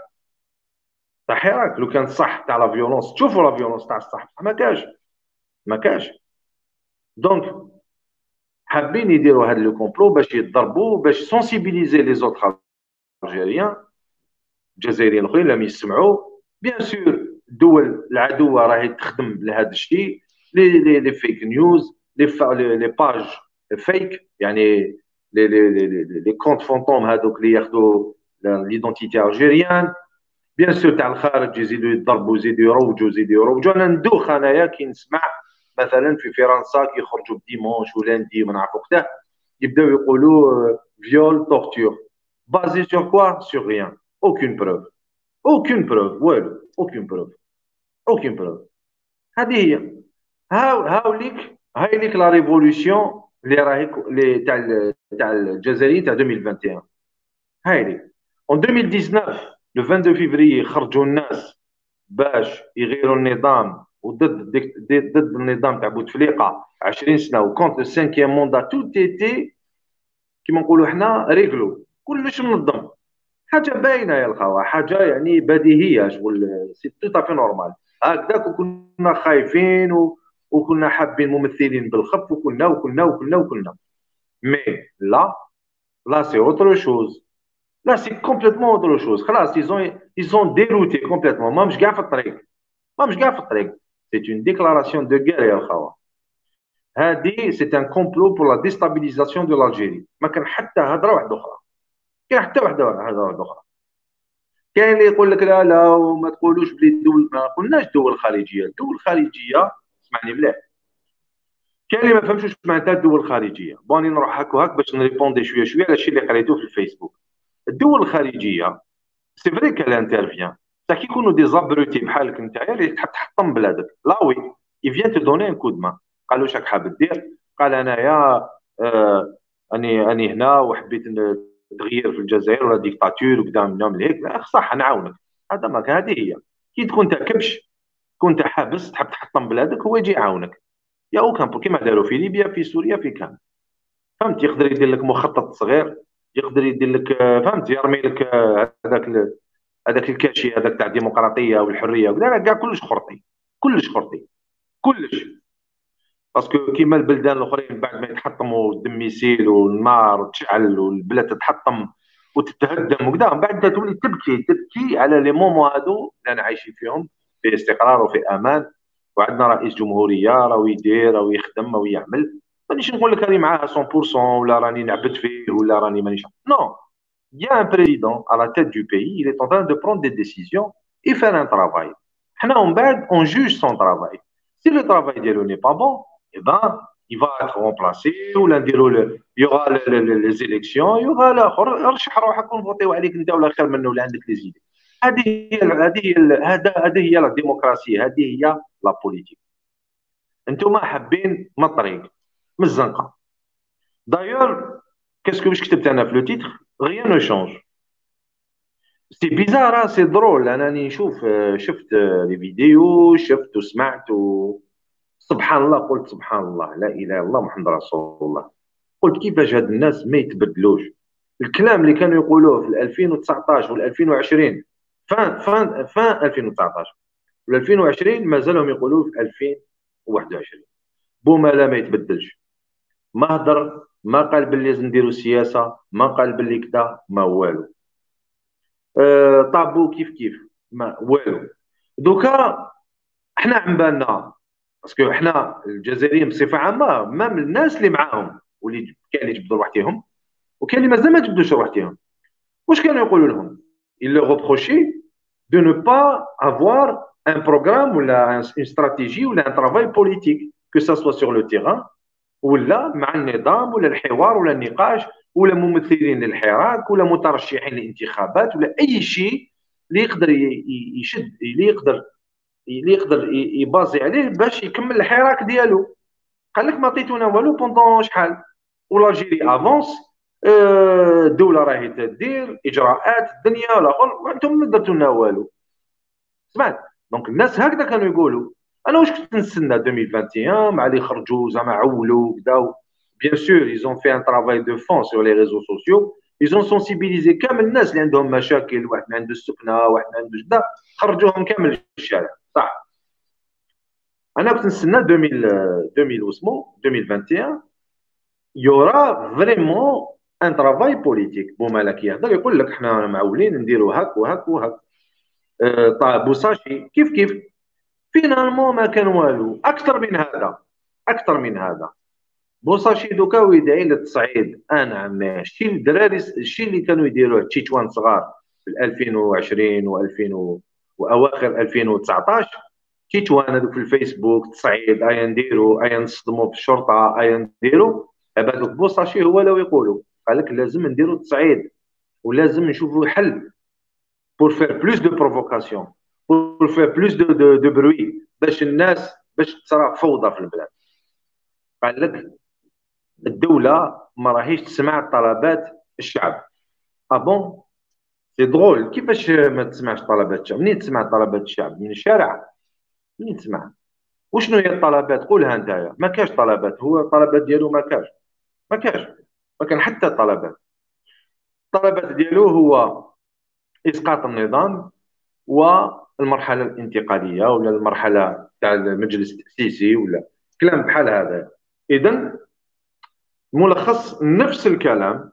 تاع حراك. لو كان صح تاع لا فيولونس، تشوفوا لا فيولونس تاع الصح، ما كاش، ما كاش. دونك حابين يديروا هذا لو كومبلو باش يضربوا، باش سونسيبيليزي لي زوتر الجزائريين الجزائريين الاخرين لم يسمعوا. بيان سور الدول العدوه راهي تخدم لهذا الشيء، لي لي لي فيك نيوز، لي لي باج فيك، يعني لي لي لي لي كونت فونتوم هذوك اللي ياخذوا ليدونتيتي الجيريان. بيان سور تاع الخارج يزيدوا يضربوا، يزيدوا يروجوا، يزيدوا يروجوا. انا ندوخ انايا كي نسمع مثلا في فرنسا كي يخرجوا بديمونش ولاندي ما نعرف وقتها يبداو يقولوا فيول تورتور بازي سور كوا، سور ريان، اوكين بروف، اوكين بروف، والو، اوكين بروف، اوكين بروف. هذه هي. هاو هاو ليك، هاي ليك لا ريفولوسيون اللي راهي اللي تاع تاع الجزائريين تاع ألفين وواحد وعشرين. هاي ليك اون ألفين وتسعطاش لو اثنين وعشرين فيفري خرجوا الناس باش يغيروا النظام وضد ديك ضد النظام تاع بوتفليقه عشرين سنه وكونت السانكيام موندا. تو تيتي كيما نقولوا حنا ريغلو، كلش منظم. حاجه باينه يا الخوا، حاجه يعني بديهيه، شغل سي تو تافي نورمال. هكذاك وكنا خايفين و... وكنا حابين ممثلين بالخف، وكنا وكنا وكنا وكنا مي لا، لا سي اوتر شوز. لا سي كومبليتمون اوتر شوز. خلاص يزون يزون ديروتي كومبليتمون، ما مش كاع في الطريق، ما مش كاع في الطريق. سي اون ديكلاراسيون دو غير يا الخوا. هذه سي ان كومبلو بور لا ديستابيليزاسيون دو الجيري. ما كان حتى هضره واحده اخرى، كاين حتى واحده هضره واحده اخرى. كاين اللي يقول لك لا لا وما تقولوش بلي الدول، ما قلناش دول الخارجيه. الدول الخارجيه اسمعني مليح، كاين اللي ما فهمش واش معناتها الدول الخارجيه. بوني نروح هاك وهاك باش نريبوندي شويه شويه على الشيء اللي قريته في الفيسبوك. الدول الخارجيه سي فري كال انترفيان، تا كي يكونوا دي زابروتي بحالك نتايا اللي تحب تحطم بلادك. لا وي يفيان تو دوني ان كود مان. قال واش راك حاب دير؟ قال انايا آه اني اني هنا وحبيت تغيير في الجزائر ولا ديكتاتور وكذا من هيك. صح نعاونك، هذا ما هذه هي. كي تكون انت كبش، كنت حابس تحب تحطم بلادك، هو يجي يعاونك. يا او كان كيما داروا في ليبيا، في سوريا، في كان. فهمت؟ يقدر يدير لك مخطط صغير، يقدر يدير لك آه، فهمت، يرمي لك آه، هذاك ال- هذاك الكاشي هذاك تاع الديمقراطيه والحريه وكذا، كاع كلش خرطي، كلش خرطي، كلش. باسكو كيما البلدان الاخرين بعد ما يتحطموا الدم يسيل والنار تشعل والبلاد تتحطم وتتهدم وكذا، من بعد تولي تبكي تبكي على لي مومون هادو اللي انا عايشين فيهم في استقرار وفي امان. وعندنا رئيس جمهوريه راهو يدير راهو يخدم راهو يعمل. مانيش نقول لك راني معاه مية بالمية ولا راني نعبد فيه ولا راني مانيش، نو. Il y a un président à la tête du pays, il est en train de prendre des décisions et faire un travail. Nous, on, on juge son travail. Si le travail n'est pas bon, eh ben, il va être remplacé ou il y aura les, les, les élections, il y aura الاخر رشح روحك ونفوتيو عليك انت ولا خير منه ولا عندك لي زيد. هذه هي هذه هي هذه هي لا ديمقراطيه، هذه هي لا بوليتيك. انتم حابين من الطريق من الزنقه. دايور كاسكو واش كتبت انا في لو تيتر؟ غيان نو شونج. سي بيزار، سي درول. انني نشوف شفت لي فيديو، شفت وسمعت و... سبحان الله، قلت سبحان الله، لا اله الا الله محمد رسول الله. قلت كيفاش هاد الناس ما يتبدلوش. الكلام اللي كانوا يقولوه في ألفين وتسعطاش وال ألفين وعشرين، فان فان فان ألفين وتسعطاش ولا ألفين وعشرين مازالهم يقولوا في ألفين وواحد وعشرين. بومالا ما يتبدلش، ما هضر، ما قال باللي لازم نديروا سياسه، ما قال باللي كذا، ما والو. أه طابو كيف كيف، ما والو. دوكا احنا عم بالنا، باسكو احنا الجزائريين بصفه عامه، ما من الناس اللي معاهم واللي كاين اللي جبدوا روحتهم وكاين اللي مازال ما جبدوش روحتهم. واش كانوا يقولوا لهم؟ ils leur reprochaient de ne pas avoir un programme ou une stratégie ou un travail politique, que ce soit sur le terrain ولا مع النظام ولا الحوار ولا النقاش ولا ممثلين للحراك ولا مترشحين للانتخابات ولا اي شيء اللي يقدر يشد، اللي يقدر اللي يقدر يبازي عليه باش يكمل الحراك ديالو. قال لك ما عطيتونا والو بوندون شحال، والجيري افونس، الدوله راهي تدير اجراءات الدنيا الاخر وانتم ما درتوا لنا والو. سمعت؟ دونك الناس هكذا كانوا يقولوا. انا واش كنت نستنى ألفين وواحد وعشرين مع اللي خرجوا زعما عولوا كذا. بيان سور ils ont fait un travail de fond sur les réseaux sociaux. ils ont sensibilisé كامل الناس اللي عندهم مشاكل، واحد ما عنده السكنه، واحد ما عنده كذا، خرجوهم كامل للشارع. صح. انا كنت نستنى ألفين ألفين واسمو ألفين وواحد وعشرين يورا فريمون ان ترافاي بوليتيك. بومالك يهضر يقول لك احنا معولين نديروا هاك وهاك وهاك. أه طيب بوصاشي كيف كيف. فينالمون ما كان والو اكثر من هذا، اكثر من هذا. بوصاشي دوكا ويدعي للتصعيد. انا عمي الشيء الدراري، الشيء اللي كانوا يديروه التشيتوان صغار في ألفين وعشرين و2000 واواخر ألفين وتسعطاش، تيتوان هذوك في الفيسبوك تصعيد، ايا نديروا، ايا نصدموا في الشرطه، ايا نديروا. هذاك بوصاشي هو لو يقولوا قال لك لازم نديروا تصعيد ولازم نشوفوا حل pour faire plus de provocation, pour faire plus de, de, de bruit باش الناس باش تصرى فوضى في البلاد. قال لك الدولة ما راهيش تسمع طلبات الشعب. اه بون سي درول. كيفاش ما تسمعش طلبات الشعب؟ منين تسمع طلبات الشعب؟ من الشارع. منين تسمع؟ وشنو هي الطلبات؟ قولها انت. ما كاش طلبات، هو الطلبات ديالو ما كاش، ما كاش، ما كان حتى طلبات. الطلبات ديالو هو اسقاط النظام والمرحله الانتقاليه ولا المرحله تاع المجلس التاسيسي ولا كلام بحال هذا. اذا ملخص نفس الكلام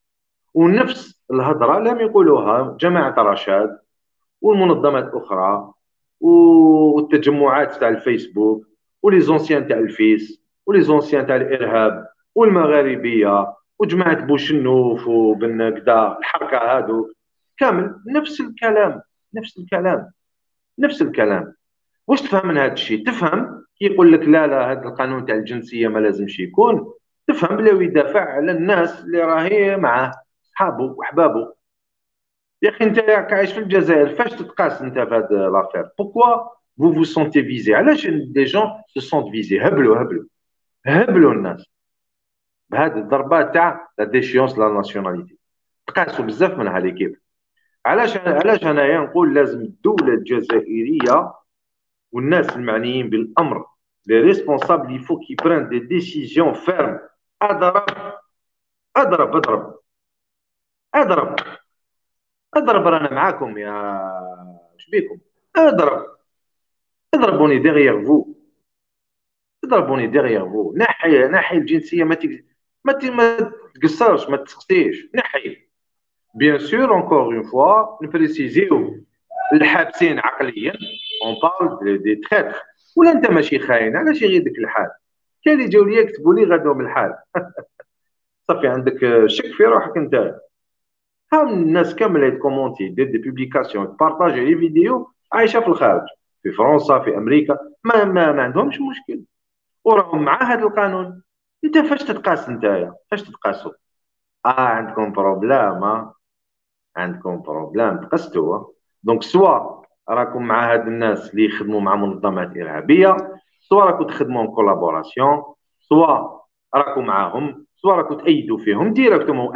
ونفس الهضره لم يقولوها جماعه رشاد والمنظمات الاخرى والتجمعات تاع الفيسبوك ولي زونسيان تاع الفيس ولي زونسيان تاع الارهاب والمغاربيه وجماعه بوشنوف وبن كدا الحركه هادو كامل نفس الكلام، نفس الكلام، نفس الكلام. واش تفهم من هذا الشيء؟ تفهم كي يقول لك لا لا هذا القانون تاع الجنسيه ما لازمش يكون، تفهم بلا يدافع على الناس اللي راهي معاه صحابه وحبابه. يا اخي انت راك عايش في الجزائر، فاش تتقاس انت في هذا لافير؟ بوكوا vous vous sentez visé؟ علاش دي جون se sentent visés؟ هبلوا هبلوا هبلوا الناس بهذه الضربه تاع لا ديشيونس لا ناسيوناليتي. تقاسوا بزاف من هذه كيف. علاش علاش انايا نقول لازم الدوله الجزائريه والناس المعنيين بالامر لي ريسبونسابل يفو كي بران دي ديسيزيون فيرم. اضرب اضرب اضرب اضرب اضرب رانا معاكم يا شبيكم. اضرب اضربوني ديغيغ فو، اضربوني ديغيغ فو. نحي نحي الجنسيه، ما تك... ما ت... ما تقصرش، ما تسقسيش، نحي. بيان سور اونكور اون فوا نبريسيزيو الحابسين عقليا، اون بارل دي تريتر. ولا انت ماشي خاين، علاش يغيدك الحال؟ كاين اللي جاو ليا يكتبوا لي غادوا من الحال. صافي عندك شك في روحك انت. هم الناس كامله يتكومونتي، دير دي بوبليكاسيون، تبارطاجي لي فيديو، عايشه في الخارج، في فرنسا، في امريكا، ما ما, ما عندهمش مشكل وراهم مع هذا القانون. انت فاش تتقاس؟ انت فاش تتقاسوا؟ اه عندكم بروبلام، عندكم بروبلام تقستوا. دونك سوا راكم مع هاد الناس اللي يخدموا مع منظمات ارهابيه، سوا راكم تخدموا كولابوراسيون، سوا راكم معاهم، سوا راكم تأيدوا فيهم ديريكتومون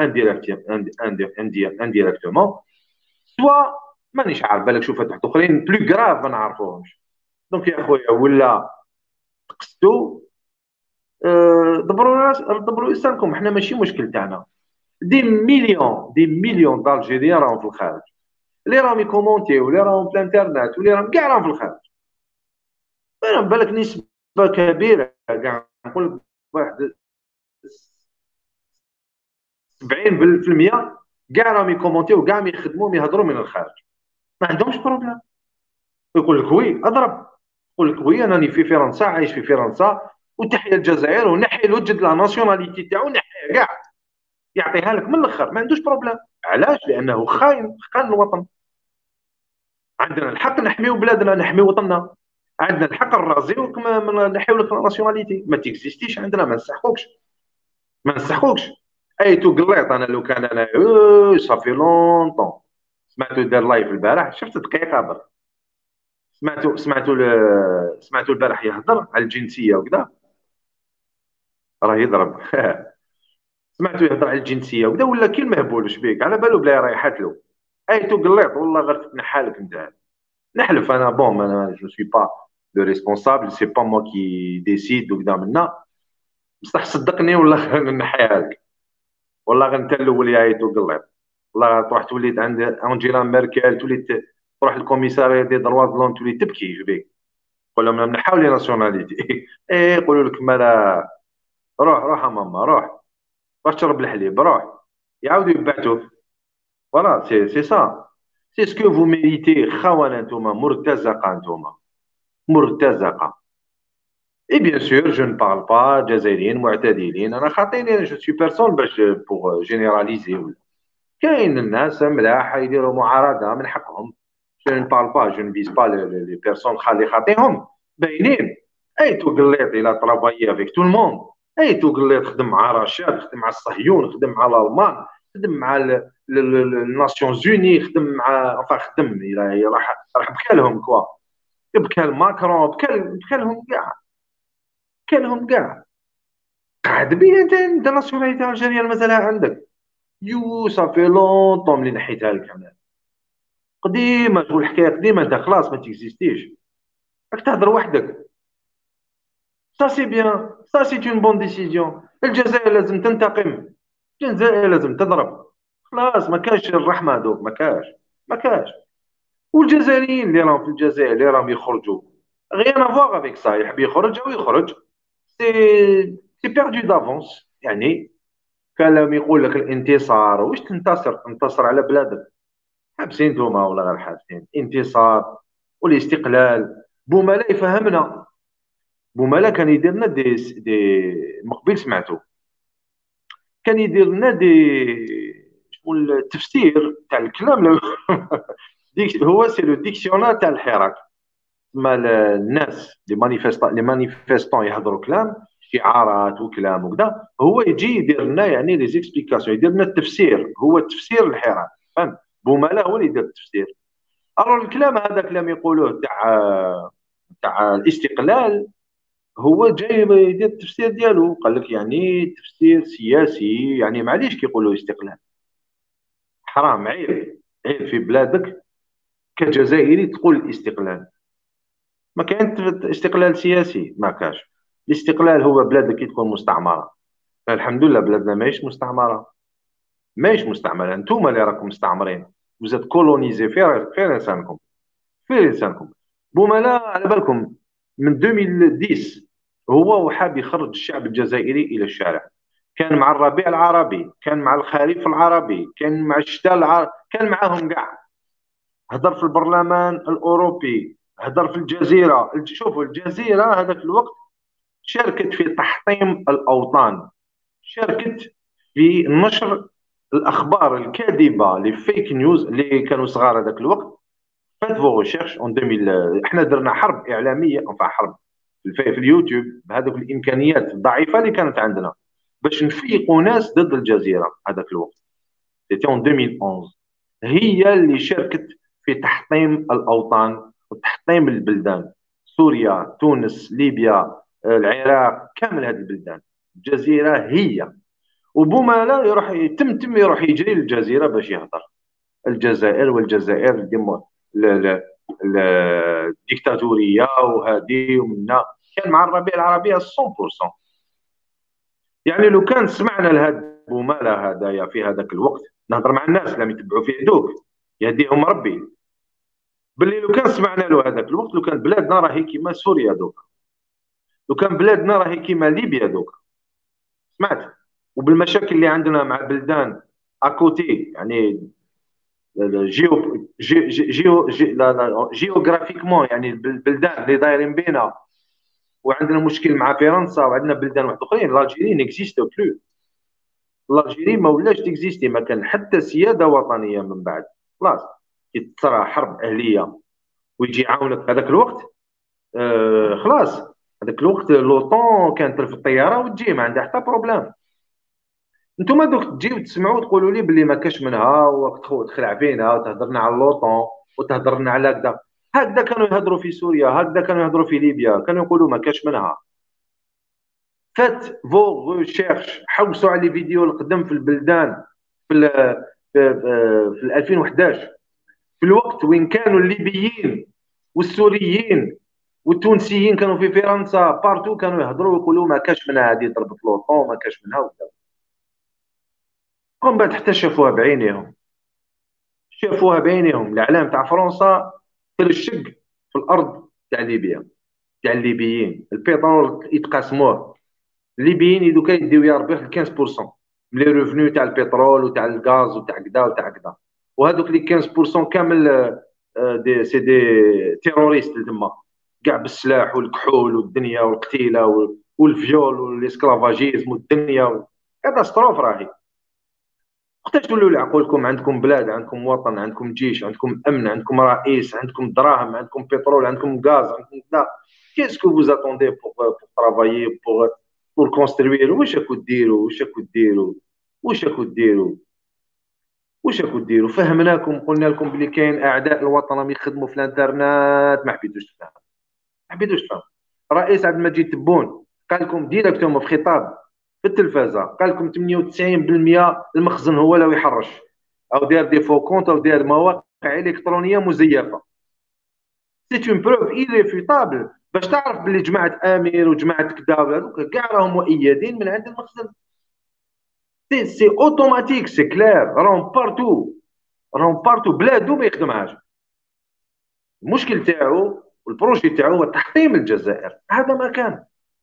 انديريكتومون، سوا مانيش عارف بالك شوف تحت اخرين بلو كراف ما نعرفوهمش. دونك يا خويا ولا تقصدوا أه دبروا راس دبروا لسانكم. احنا ماشي مشكل تاعنا. دي مليون دي مليون دالجيريان راهم في الخارج، اللي راهم يكومونتيو واللي راهم في الانترنت واللي راهم كاع راهم في الخارج. انا بالك نسبه كبيره كاع، نقول لك واحد سبعين بالمية كاع راهم يكومونتيو، كاع يخدموا يهضروا من الخارج، ما عندهمش بروبليم. يقول لك وي اضرب، يقول لك وي انا راني في فرنسا، عايش في فرنسا، وتحيا الجزائر، ونحي له جد لا ناسيوناليتي تاعو، نحيها كاع، يعطيها لك من الاخر، ما عندوش بروبليم. علاش؟ لانه خاين، خان الوطن. عندنا الحق نحميو بلادنا، نحميو وطننا، عندنا الحق نرازيوك، ما ما نحيو لك ناسيوناليتي، ما تيكزيستيش عندنا، ما نسحقوكش، ما نسحقوكش. اي تو قليط، انا لو كان انا صافي لونطون. سمعتو دار لايف البارح، شفت دقيقه برك، سمعتو سمعتو ل- سمعتو البارح يهضر على الجنسيه وكذا، راه يضرب. سمعتو يهضر على الجنسيه وكذا، ولا كي المهبول شبيك، على بالو بلا رايحات له. اي تو قليط والله، غير تتنحى لك انت. نحلف انا، بون انا جو سوي با لو ريسبونسابل، سي با موا كي ديسيد وكذا منا، بصح صدقني والله غير نحيها لك، والله غير انت الاول يا ايتو قليط، والله تروح تولي عند انجيلا ميركل، تولي ت- تروح الكوميساريه دي دروا دلون، تولي تبكي جبيك، تقول لهم نحاول لي ناسيوناليتي. ايه يقولوا لك مالا، روح روح يا ماما روح، روح تشرب الحليب روح، يعاودوا يبعثوك. فوالا سي سي سا، سي سكو فو ميريتي. خونه انتوما مرتزقه، انتوما مرتزقه. اي بيان سور جو ne parle pas جزائريين معتدلين، انا خاطيني، انا جو سوي بيرسون باش بوغ جينيراليزي. كاين الناس ملاح يديروا معارضه من حقهم. جو ne parle pas، جو ne vise pas لي بيرسون خالي خاطيهم باينين. اي تو قليط الى طرافايي افيك تو الموند، اي تو قليط خدم مع رشاد، خدم مع الصهيون، خدم مع الالمان، خدم مع الناسيون زوني، خدم مع enfin خدم الى راح راح بكى لهم كوا، بكى ماكرون، بكى بكى لهم كاع، بكى لهم كاع. قاعد بين انت انت ناسيوناليتي الجزائريه مازالها عندك؟ يو صافي لونطون ملي نحيتها لك انا، قديمه، تقول حكايه قديمه، انت خلاص ما تكزيستيش، راك تهضر وحدك. سا سي بيان، سا سي اون بون ديسيزيون. الجزائر لازم تنتقم، الجزائر لازم تضرب، خلاص ما كاش الرحمه دوك، ما كاش، ما كاش. والجزائريين اللي راهم في الجزائر اللي راهم يخرجوا، غيان افواغ افيك سا، يحب يخرج او يخرج، سي سي بيردو دافونس يعني. كان لهم يقول لك الانتصار، واش تنتصر؟ تنتصر على بلادك؟ حابسين انتوما ولا غير حابسين؟ انتصار والاستقلال. بومالا يفهمنا، بومالا كان يدير لنا دي دي مقبل سمعته، كان يدير لنا دي شغل التفسير تاع الكلام لو. ديك هو سي لو ديكسيونار تاع الحراك. ما الناس لي مانيفيستون لي مانيفيستون يهضروا كلام، شعارات وكلام وكذا، هو يجي يدير لنا يعني لي زيكسبليكاسيون، يدير لنا التفسير، هو التفسير الحراك، فهمت؟ بومالا هو اللي يدير التفسير. الو الكلام هذا كلام يقولوه تاع تاع الاستقلال، هو جاي يدير التفسير ديالو، قال لك يعني تفسير سياسي، يعني معليش كيقولوا استقلال. حرام، عيب، عيب في بلادك كجزائري تقول الاستقلال. ما كاين استقلال سياسي، ما كاش. الاستقلال هو بلادك كي تكون مستعمره. الحمد لله بلادنا ماهيش مستعمره، ماهيش مستعمره، انتوما اللي راكم مستعمرين، وزاد كولونيزي في في لسانكم، في لسانكم. بومالا على بالكم من ألفين وعشرة هو وحاب يخرج الشعب الجزائري الى الشارع، كان مع الربيع العربي، كان مع الخريف العربي، كان مع الشتاء العربي، كان معاهم كاع. هدر في البرلمان الاوروبي، هدر في الجزيره. شوفوا الجزيره هذاك الوقت شاركت في تحطيم الاوطان، شاركت في نشر الاخبار الكاذبه، لي فيك نيوز اللي كانوا صغار هذاك الوقت. فات فو ريشيرش اون ألفين، احنا درنا حرب اعلاميه، enfin حرب في الف- في اليوتيوب بهذوك الامكانيات الضعيفه اللي كانت عندنا، باش نفيقوا ناس ضد الجزيره هذاك الوقت. سيتي اون ألفين وأحد عشر، هي اللي شاركت في تحطيم الاوطان وتحطيم البلدان، سوريا، تونس، ليبيا، آه، العراق، كامل هذه البلدان. الجزيره هي. وبومالا يروح يتم تم، يروح يجري للجزيره باش يهضر الجزائر، والجزائر الديمو- ل- ل- ل- الديكتاتوريه وهذه ومنا. كان مع الربيع العربي مية بالمية. يعني لو كان سمعنا لهذا بومالا هذايا في هذاك الوقت، نهضر مع الناس اللي يتبعوا في دوك، يهديهم ربي، باللي لو كان سمعنا له هذاك الوقت، لو كان بلادنا راهي كيما سوريا دوكا، لو كان بلادنا راهي كيما ليبيا دوكا، سمعت؟ وبالمشاكل اللي عندنا مع بلدان اكوتي يعني، جيو جي جي جيو جي لا لا جيوغرافيكمون يعني البلدان اللي دايرين بينا، وعندنا مشكل مع فرنسا، وعندنا بلدان واحد اخرين. الجيري نيكزيست بلو، الجيري ما ولاش تكزيستي، ما كان حتى سياده وطنيه من بعد. خلاص كي تصرى حرب اهليه ويجي يعاونك هذاك الوقت، آه خلاص، هذاك الوقت لوطون كانت في الطياره وتجي ما عندها حتى بروبليم. انتم دوك تجيو تسمعوا تقولوا لي باللي ما كاش منها وتخلع فينا وتهضرنا على لوطون وتهضرنا على هكذا. هكذا كانوا يهضروا في سوريا، هكذا كانوا يهضروا في ليبيا، كانوا يقولوا ما كاش منها. فات فو ريشيرش، حوسوا على لي فيديو القدم في البلدان، في ال في, في, في ألفين وأحد عشر، في الوقت وين كانوا الليبيين والسوريين والتونسيين كانوا في فرنسا بارتو، كانوا يهضروا ويقولوا ما كاش منها هذه ضربت لوطون، ما كاش منها وكذا. ومن بعد حتى شافوها بعينيهم، شافوها بعينيهم. الاعلام تاع فرنسا كان الشق في الارض تاع ليبيا، تاع الليبيين. البترول يتقاسموه، الليبيين دوكا يديو يا ربي خمسة بالمية من لي ريفوني تاع البترول وتاع الغاز وتاع كذا وتاع كذا. وهذوك لي خمسة بالمية كامل آه، دي سي دي تيروريست تما، كاع بالسلاح والكحول والدنيا والقتيله وال- والفيول والاسكلافاجيزم والدنيا. كاتاستروف راهي. وقتاش تولوا لعقولكم عندكم بلاد، عندكم وطن، عندكم جيش، عندكم امن، عندكم رئيس، عندكم دراهم، عندكم بترول، عندكم غاز، عندكم كذا؟ كيس كو فوز اتوندي بور بور ترافايي بور بور كونستروير؟ واش راكو ديروا؟ واش راكو ديروا؟ واش راكو ديروا؟ واش راكو ديروا؟ فهمناكم، قلنا لكم بلي كاين اعداء الوطن راهم يخدموا في الانترنت، ما حبيتوش تفهموا، ما حبيتوش تفهموا. الرئيس عبد المجيد تبون قال لكم ديريكتومون في خطاب في التلفازه، قال لكم ثمانية وتسعين بالمية المخزن هو اللي يحرش، او دار دي فو كونت، او دار مواقع الكترونيه مزيفه. سي اون بروف ايريفيتابل باش تعرف باللي جماعه امير وجماعه كذا وهذوك كاع راهم مؤيدين من عند المخزن. سي سي اوتوماتيك، سي كلير، راهم بارتو، راهم بارتو. بلادو ما يخدمهاش. المشكل تاعو والبروجي تاعو هو تحطيم الجزائر، هذا ما كان.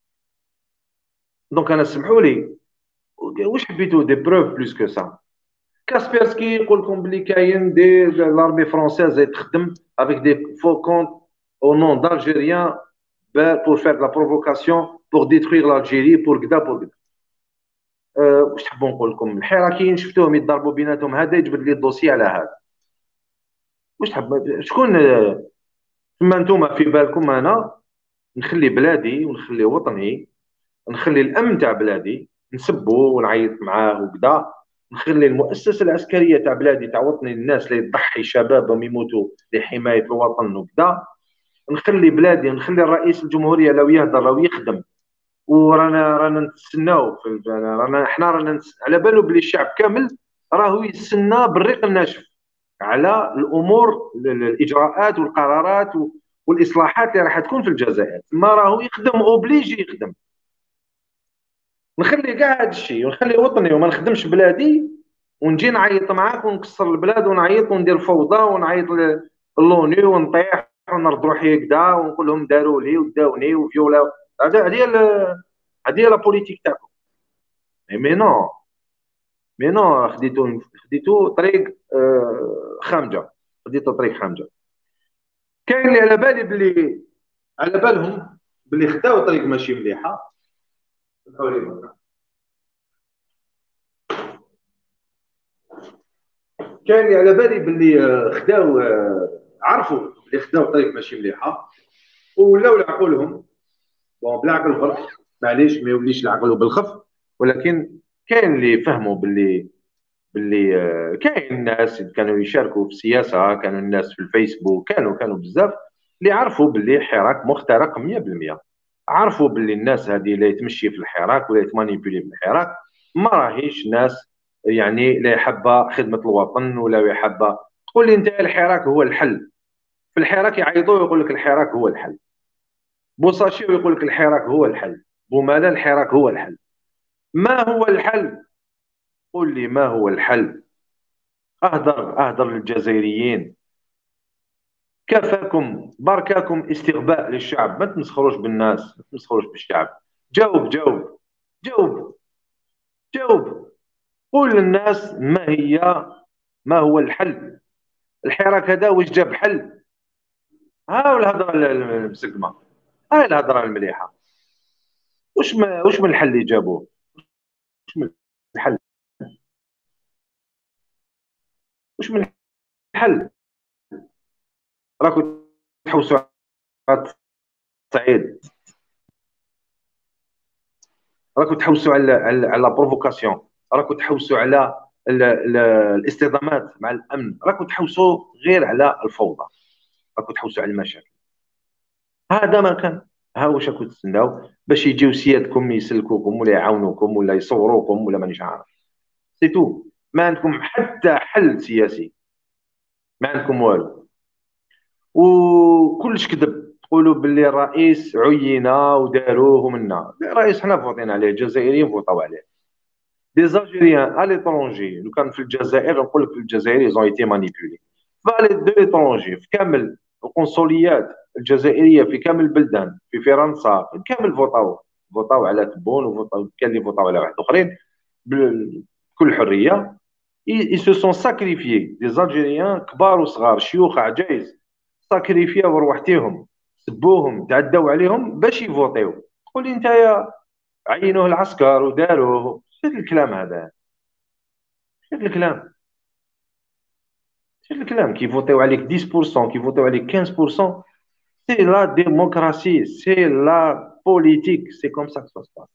دونك انا سمحوا لي، واش حبيتوا دي بروف بلوس كو سا؟ كاسبيرسكي يقول لكم بلي كاين دي لارمي فرونسيز تخدم افيك دي فو كونت او نون d'Algériens pour faire de la provocation pour détruire l'Algérie pour كذا pour كذا. أه واش تحبوا نقول لكم؟ الحراكيين شفتوهم يضربوا بيناتهم، هذا يجبد لي الدوسي على هذا. واش تحب شكون؟ ثم انتم في بالكم انا نخلي بلادي ونخلي وطني، نخلي الامن تاع بلادي نسبه ونعيط معاه وكذا، نخلي المؤسسه العسكريه تاع بلادي تاع وطني، الناس اللي تضحي شبابهم يموتوا لحمايه الوطن وكذا، نخلي بلادي، نخلي الرئيس الجمهوريه لو يهدر لو يخدم. ورانا رانا نتسناو في رانا احنا رانا نتس... على بالو بلي الشعب كامل راهو يتسنى بالريق الناشف على الامور ال- ال- الاجراءات والقرارات و- والاصلاحات اللي راح تكون في الجزائر. ما راهو يخدم، اوبليجي يخدم. نخلي كاع هذا الشيء ونخلي وطني وما نخدمش بلادي، ونجي نعيط معاك ونكسر البلاد ونعيط وندير فوضى ونعيط لوني ونطيح ونرد روحي كدا ونقول لهم داروا لي وداوني وفيولا. هذا هذه ال- هذه لا بوليتيك تاعكم. مي نو، مي نو، خديتو خديتو طريق آه، خامجه، خديتو طريق خامجه. كاين اللي على بالي بلي، على بالهم بلي خداو طريق ماشي مليحه. كاين اللي على بالي باللي آه، خداو آه، عرفوا اللي خداو طريق ماشي مليحه ولاو لعقولهم. بون بالعقل غلط، معليش ما يوليش العقل بالخف، ولكن كاين اللي فهموا باللي باللي آه، كاين ناس كانوا يشاركوا في السياسه، كانوا الناس في الفيسبوك، كانوا كانوا بزاف اللي عرفوا باللي حراك مخترق مية بالمية. عرفوا باللي الناس هذه اللي تمشي في الحراك ولا تمانيبيولي في الحراك ما راهيش ناس يعني لا حابه خدمه الوطن ولا حابه. تقول لي انت الحراك هو الحل؟ في الحراك يعيطوا يقول لك الحراك هو الحل. بوصاشي يقول لك الحراك هو الحل. بومالا الحراك هو الحل. ما هو الحل؟ قل لي ما هو الحل. اهدر اهدر للجزائريين، كفاكم بركاكم استغباء للشعب، ما تمسخروش بالناس، ما تمسخروش بالشعب. جاوب جاوب جاوب جاوب. قول للناس ما هي، ما هو الحل. الحراك هذا واش جاب حل؟ ها الهضره المسقمه، هاي الهضره المليحه. واش ما واش من الحل اللي جابوه؟ واش من الحل؟ واش من الحل؟ راكم تحوسوا على التصعيد، راكم تحوسوا على على على بروفوكاسيون، راكم تحوسوا على ال- ال- الاصطدامات مع الامن، راكم تحوسوا غير على الفوضى، راكم تحوسوا على المشاكل. هذا ما كان. ها واش راكم تستناو باش يجيو سيادكم يسلكوكم ولا يعاونوكم ولا يصوروكم ولا مانيش عارف؟ سي تو. ما عندكم حتى حل سياسي، ما عندكم والو، وكلش كذب. تقولوا باللي الرئيس عينا وداروه منا، الرئيس حنا فوطينا عليه، الجزائريين فوطاو عليه. دي زالجيريان à l'étranger، لو كان في الجزائر نقول لك في الجزائر ils ont été manipulés. فالي دو l'étranger في كامل القنصليات الجزائريه في كامل البلدان، في فرنسا في كامل فوطاو، فوطاو على تبون، وفوطاو كان اللي فوطاو على واحد اخرين بكل حريه. ils se sont sacrifiés، دي زالجيريان كبار وصغار، شيوخ عجائز، ساكريفيا بروحتهم، سبوهم تعدوا عليهم باش يفوطيو. تقول لي انت يا عينوه العسكر وداروه، شنو الكلام هذا؟ شنو الكلام؟ شنو الكلام كي يفوتيو عليك عشرة بالمئة، كي يفوتيو عليك خمسة بالمئة؟ سي لا ديموكراسي، سي لا بوليتيك، سي كوم سا كو سا سباس.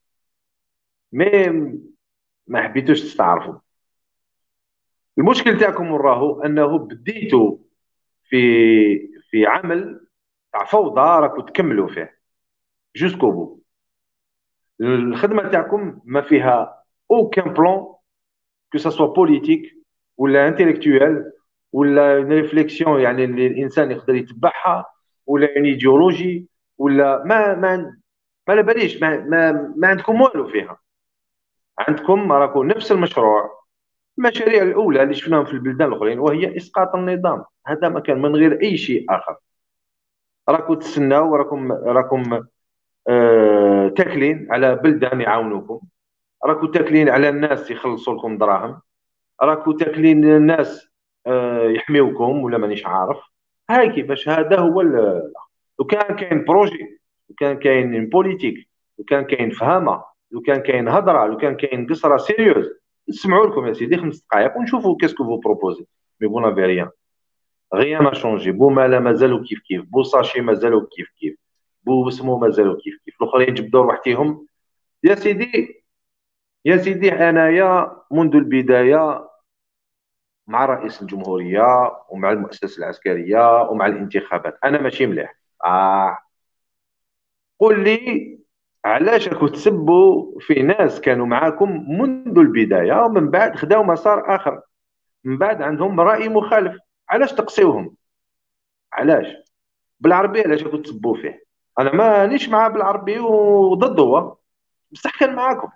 مي ما حبيتوش تستعرفوا. المشكل تاعكم راهو انه بديتوا في في عمل تاع فوضى راكم تكملوا فيه جوسكو بو. الخدمه تاعكم ما فيها اوكان بلان، كو سا سوا بوليتيك ولا انتيليكتويال ولا اون ريفليكسيون يعني اللي الانسان يقدر يتبعها، ولا اون ايديولوجي، ولا ما ما ما على باليش، ما, ما, ما عندكم والو فيها. عندكم راكم نفس المشروع، المشاريع الاولى اللي شفناهم في البلدان الاخرين، وهي اسقاط النظام. هذا ما كان من غير اي شيء اخر. راكم تسناو، راكم راكم آه تاكلين على بلدان يعاونوكم، راكم تاكلين على الناس يخلصوا لكم دراهم، راكو تاكلين الناس آه، يحميوكم ولا مانيش عارف. هاي كيفاش. هذا هو ال- لو كان كاين بروجي، لو كان كاين بوليتيك، لو كان كاين فهامه، لو كان كاين هضره، لو كان كاين قصره سيريوز، نسمعوا لكم يا سيدي خمس دقائق ونشوفوا كيسكو فو بروبوزي. مي بو نافي ريان، غيان ما شونجي. بومالا مازالوا كيف كيف، بوصاشي مازالوا كيف كيف، بو سمو مازالوا كيف كيف، الاخرين جبدوا روحتهم. يا سيدي، يا سيدي انايا منذ البدايه مع رئيس الجمهورية ومع المؤسسة العسكرية ومع الانتخابات. أنا ماشي مليح. آه. قل لي علاش راكم تسبوا في ناس كانوا معاكم منذ البداية ومن بعد خداو مسار آخر، من بعد عندهم رأي مخالف؟ علاش تقصيوهم؟ علاش؟ بالعربية علاش راكم تسبوا فيه؟ أنا مانيش معاه بالعربي وضده هو، بصح كان معاكم.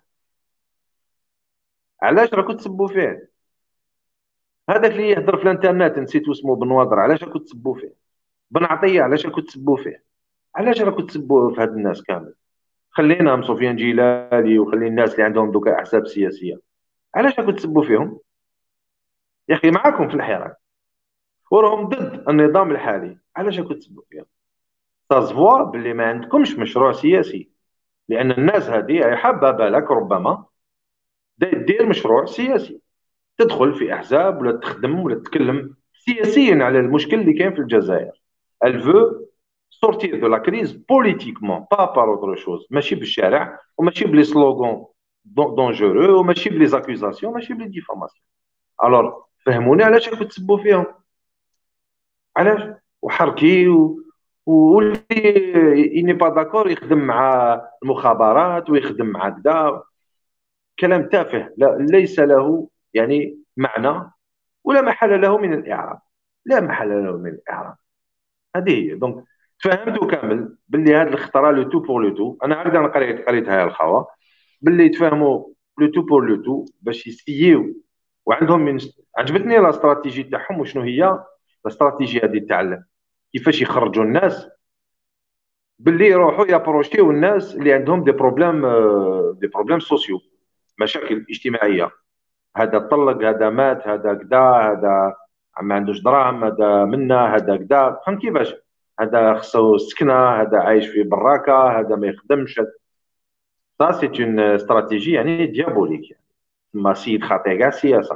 علاش راكم تسبوا فيه؟ هذاك اللي يهضر في الانترنت نسيت اسمه بنواضر، علاش راكم تسبوا فيه؟ بن عطية علاش راكم تسبوا فيه؟ علاش راكم تسبوا في هاد الناس كامل؟ خلينا ام سفيان جيلاني وخلي الناس اللي عندهم دوكا احزاب سياسيه، علاش راكم تسبوا فيهم؟ يا اخي معاكم في الحراك وراهم ضد النظام الحالي، علاش راكم تسبوا فيهم؟ تازفوا باللي ما عندكمش مشروع سياسي، لان الناس هذه حابه بالك ربما دير مشروع سياسي، تدخل في احزاب ولا تخدم ولا تتكلم سياسيا على المشكل اللي كاين في الجزائر. elle veut sortir de la crise politiquement pas par autre chose، ماشي بالشارع وماشي بلي سلوغون دونجورو وماشي بلي زاكوزاسيون ماشي بلي ديفاماسيون. الوغ فهموني علاش راكم تسبوا فيهم؟ علاش؟ وحركي و... واللي اني با داكور يخدم مع المخابرات ويخدم مع كذا، كلام تافه لا ليس له يعني معنى ولا محل له من الاعراب، لا محل له من الاعراب. هذه هي دونك. تفهمتوا كامل باللي هذه الخطره لو تو بور لو تو. انا عاد انا قريت قريتها يا الخوا، باللي يتفاهموا لو تو بور لو تو باش يسيو، وعندهم من. عجبتني لا استراتيجي تاعهم. وشنو هي لا استراتيجي هذه تاع كيفاش يخرجوا الناس باللي يروحوا يابروشيو الناس اللي عندهم دي بروبليم، دي بروبليم سوسيو، مشاكل اجتماعيه. هذا طلق، هذا مات، هذا كذا، هذا ما عندوش دراهم، هذا منا، هذا كذا، فهم كيفاش؟ هذا خصو سكنه، هذا عايش في براكه، هذا ما يخدمش. سا سي اون استراتيجي يعني ديابوليك، يعني ما سيد خاطئ كاع السياسه.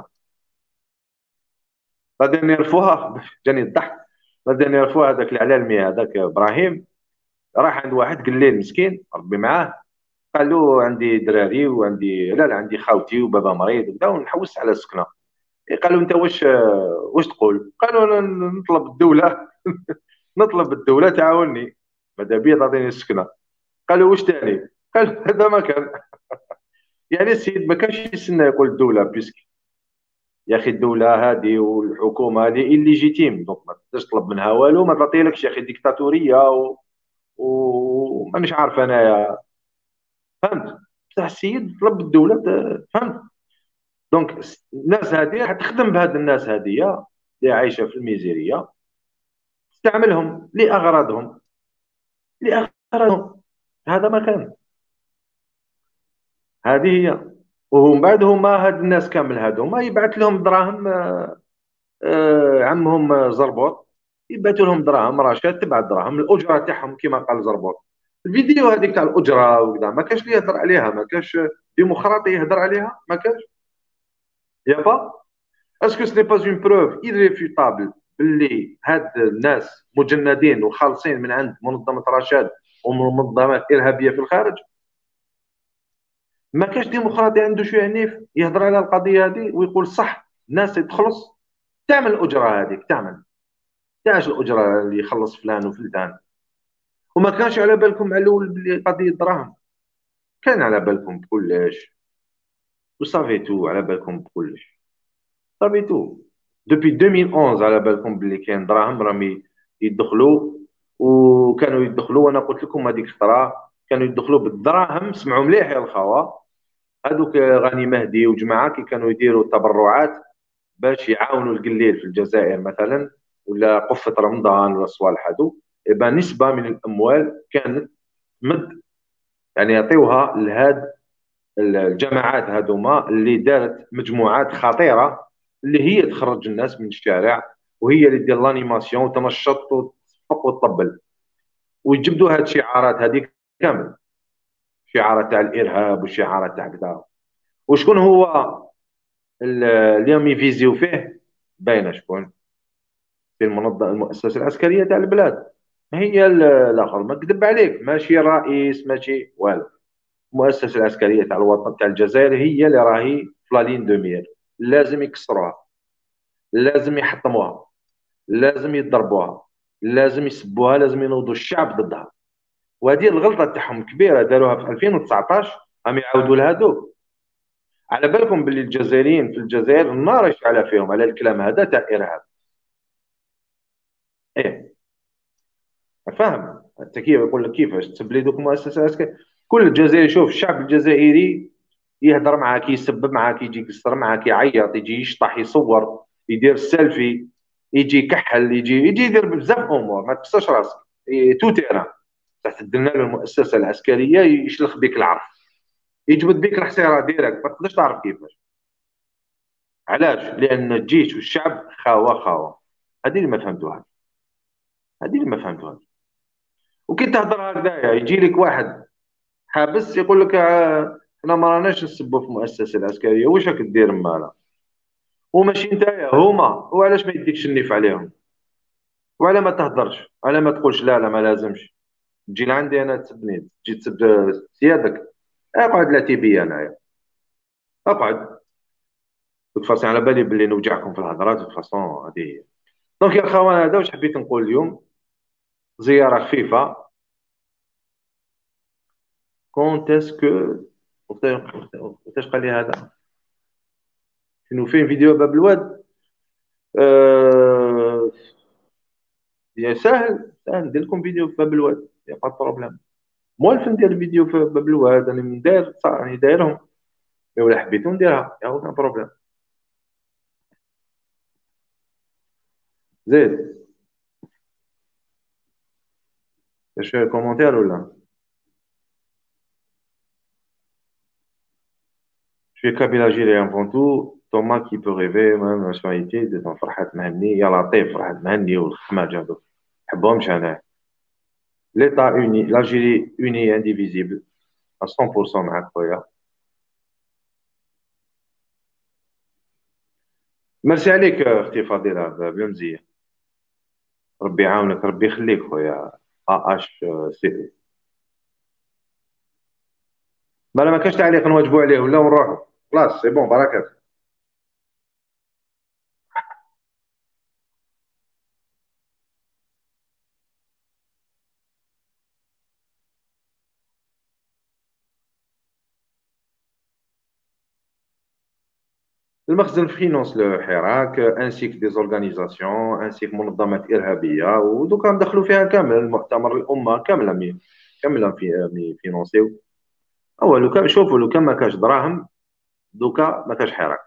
لا ديرنيير فوا جاني الضحك. لا ديرنيير فوا هذاك العلالمي هذاك ابراهيم راح عند واحد قال ليه المسكين ربي معاه، قال له عندي دراري وعندي لا لا عندي خاوتي وبابا مريض وكذا ونحوس على السكنه. قال له انت واش واش تقول؟ قالوا انا نطلب الدوله نطلب الدوله تعاوني، ماذا بيا تعطيني السكنه. قالوا واش تاني؟ قال هذا ما كان. يعني السيد ما كانش يستنى يقول الدوله بيسك. يا اخي الدوله هذه والحكومه هذه الليجيتيم، دونك ما تقدرش تطلب منها والو، ما تعطيلكش يا اخي ديكتاتوريه و... ومانيش عارف انايا. فهمت؟ بصح السيد طلب الدوله ت- فهمت؟ دونك الناس هذه حتخدم بهاد الناس هذه اللي عايشه في الميزيريه، تستعملهم لاغراضهم، لاغراضهم. هذا ما كان. هذه هي. ومن بعد هما هاد الناس كامل هادوما يبعث لهم دراهم. آه، عمهم زربوط يبعثوا لهم دراهم، رشاد تبع دراهم الاجره تاعهم كما قال زربوط. الفيديو هذيك تاع الاجره وكذا ما كانش اللي يهضر عليها، ما كانش ديمقراطي يهضر عليها، ما كانش. يا با اسكو سني با اون بروف irréfutable باللي هاد الناس مجندين وخالصين من عند منظمه رشاد ومنظمات ارهابيه في الخارج؟ ما كاش ديمقراطي عنده شويه عنيف يهضر على القضيه هذه ويقول صح الناس تخلص، تعمل الاجره هذيك، تعمل تاعش الاجره اللي يخلص فلان وفلان. وما كانش على بالكم على الاول بلي قضيه دراهم؟ كان على بالكم بكلش، وصافي تو على بالكم بكلش، صافي تو. دوبي ألفين وأحد عشر على بالكم بلي كاين دراهم راهم ي- يدخلوا. وكانوا يدخلوا، وانا قلت لكم هذيك الخطره كانوا يدخلوا بالدراهم. سمعوا مليح يا الخوا، هذوك غني مهدي وجماعه كي كانوا يديروا تبرعات باش يعاونوا القليل في الجزائر مثلا، ولا قفه رمضان ولا صوالح هذو، يبقى نسبه من الاموال كانت مد يعني يعطيوها لهاد الجماعات هذوما اللي دارت مجموعات خطيره، اللي هي تخرج الناس من الشارع، وهي اللي دير لانيماسيون وتنشط وتصفق وتطبل ويجبدوا هاد الشعارات هذيك كامل، شعارات تاع الارهاب وشعارات تاع كذا. وشكون هو ال- اليوم يفيزيو فيه؟ باينه شكون. في المنظمه المؤسسه العسكريه تاع البلاد، هي ال- الاخر ما كذب عليك، ماشي الرئيس ماشي والو. المؤسسه العسكريه تاع الوطن تاع الجزائر هي اللي راهي في لا لين دو مير، لازم يكسروها، لازم يحطموها، لازم يضربوها، لازم يسبوها، لازم ينوضوا الشعب ضدها. وهذه الغلطه تاعهم كبيره داروها في ألفين وتسعطاش، هم يعاودوا لها دوك. على بالكم باللي الجزائريين في الجزائر النار يشعل فيهم على الكلام هذا تاع ارهاب. ايه فاهم انت كيف يقول لك كيفاش تسب لي دوك مؤسسه عسكريه؟ كل الجزائري، شوف الشعب الجزائري يهضر معاك، يسبب معاك، يجي يقصر معاك، يعيط، يجي يشطح، يصور، يدير سيلفي، يجي يكحل، يجي يجي يدير بزاف امور، ما تقصرش راسك. إيه، تو تيران تحت الدنا له المؤسسه العسكريه يشلخ بك العرف، يجبد بك الحصيره ديريكت، ما تقدرش تعرف كيفاش. علاش؟ لان الجيش والشعب خاوه خاوه. هذه اللي ما فهمتوها، هذه اللي ما فهمتوها. وكي تهضر هكذايا يجي لك واحد حابس يقول لك آه، احنا ما راناش نسبوا في المؤسسه العسكريه، واش راك دير مالا؟ وماشي نتايا هما. وعلاش ما يديكش النيف عليهم؟ وعلى ما تهضرش؟ على ما تقولش لا لا ما لازمش تجي لعندي انا تسبني، تجي تسب سيادك؟ اقعد لا تيبي انايا، اقعد. de toute façon على بالي باللي نوجعكم في الهضرات. de toute façon هذه هي. دونك يا اخوان هذا واش حبيت نقول اليوم. زياره خفيفه. كونت اسكو وقتاش قال لي هذا انه فين فيديو باب الواد. آه، يا سهل سهل ندير لكم فيديو في باب الواد، يا با بروبليم. موالف ندير فيديو في باب الواد، انا ندير صح راني دايرهم. ولا حبيتو نديرها يا كان بروبليم. زيد. Je fais un commentaire ou là? Je suis Kabyle algérien avant tout. Thomas qui peut rêver même la nationalité de Farhat Mahni, يا لطيف فرحات مهني والخماج هذوك نحبهمش انا. L'État uni, l'Algérie unie et indivisible à cent pour cent معك خويا. ميرسي عليك اختي فضيلة بلا مزية. ربي يعاونك ربي يخليك خويا. ا اش سي. ما لا ما كاش تعليق نواجبوا عليه ولا ونروحوا. خلاص سي بون بركات. المخزن فينونس لو حراك انسيك دي زورغانيزاسيون انسيك منظمات ارهابيه ودوكا ندخلوا فيها كامل المؤتمر الامه كامله مي كامله في مي فينونسيو. هو لو كان شوفوا لو كان ما كاش دراهم دوكا ما كاش حراك.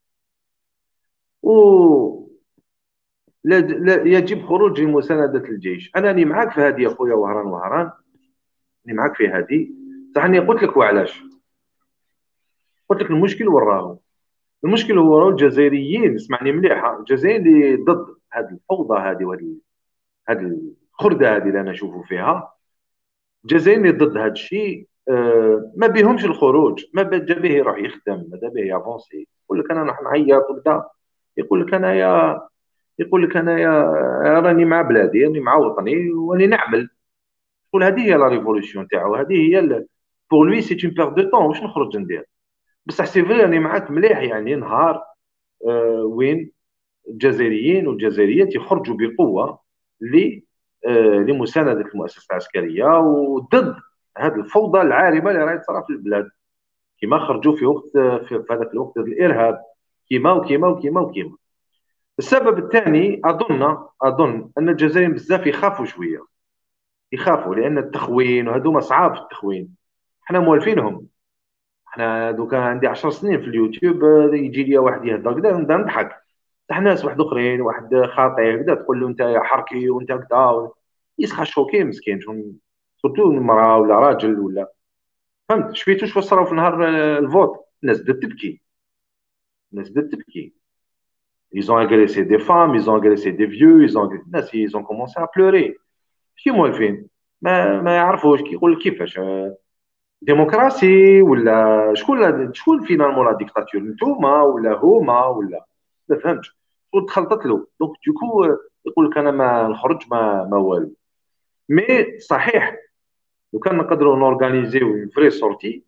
و لا لا يجب خروج لمساندة الجيش. أنا راني معاك في هذه يا خويا وهران وهران. راني معاك في هذه. صح اني قلت لك وعلاش. قلت لك المشكل وين راهو. المشكل هو راهو الجزائريين اسمعني مليح ها، الجزائريين اللي ضد هذه الفوضى هذه وهذه هذه الخردة هذه اللي أنا نشوفوا فيها. الجزائريين اللي ضد هذا الشيء آه، ما بيهمش الخروج، ما بدا به يروح يخدم، ما بدا به يافونسي. يقول لك انا راح نعيط وكذا. يقول لك انايا يقول لك انايا راني مع بلادي راني مع وطني وراني نعمل. يقول هذه هي لا ريفولوسيون تاعو، هذه هي بور لوي سي اون بير دو طون. واش نخرج ندير؟ بصح سي فري راني معاك مليح يعني نهار آه وين الجزائريين والجزائريات يخرجوا بقوه ل آه لمسانده المؤسسه العسكريه وضد هذه الفوضى العارمه اللي راهي تصرا في البلاد. كما خرجوا في وقت في هذاك الوقت الارهاب. كما وكما وكما وكما. السبب الثاني اظن اظن ان الجزائريين بزاف يخافوا شويه. يخافوا لان التخوين وهذوما صعاب في التخوين. احنا موالفينهم. احنا دوكا عندي عشر سنين في اليوتيوب آه، يجي لي واحد يهضر كذا نبدا نضحك. صح ناس واحد اخرين واحد خاطئ كذا تقول له انت يا حركي وانت كذا. يسخى شوكي مسكين شون. سورتو المراه ولا راجل ولا. فهمت شفيتو واش صراو في نهار آه، الفوت. الناس بدات تبكي. الناس بدات تبكي. Ils ont agressé des femmes, ils ont agressé des vieux, ils ont الناس ils ont commencé à pleurer. شي موالفين. ما ما يعرفوش كيقول كيفاش آه، ديمقراسي ولا شكون شكون فينالمون لا ديكتاتور نتوما ولا هما ولا. ما فهمتش. وتخلطت له دونك دوكو يقول لك انا ما نخرج ما ما والو. مي صحيح لو كان نقدروا نورغانيزيو اون فري سورتي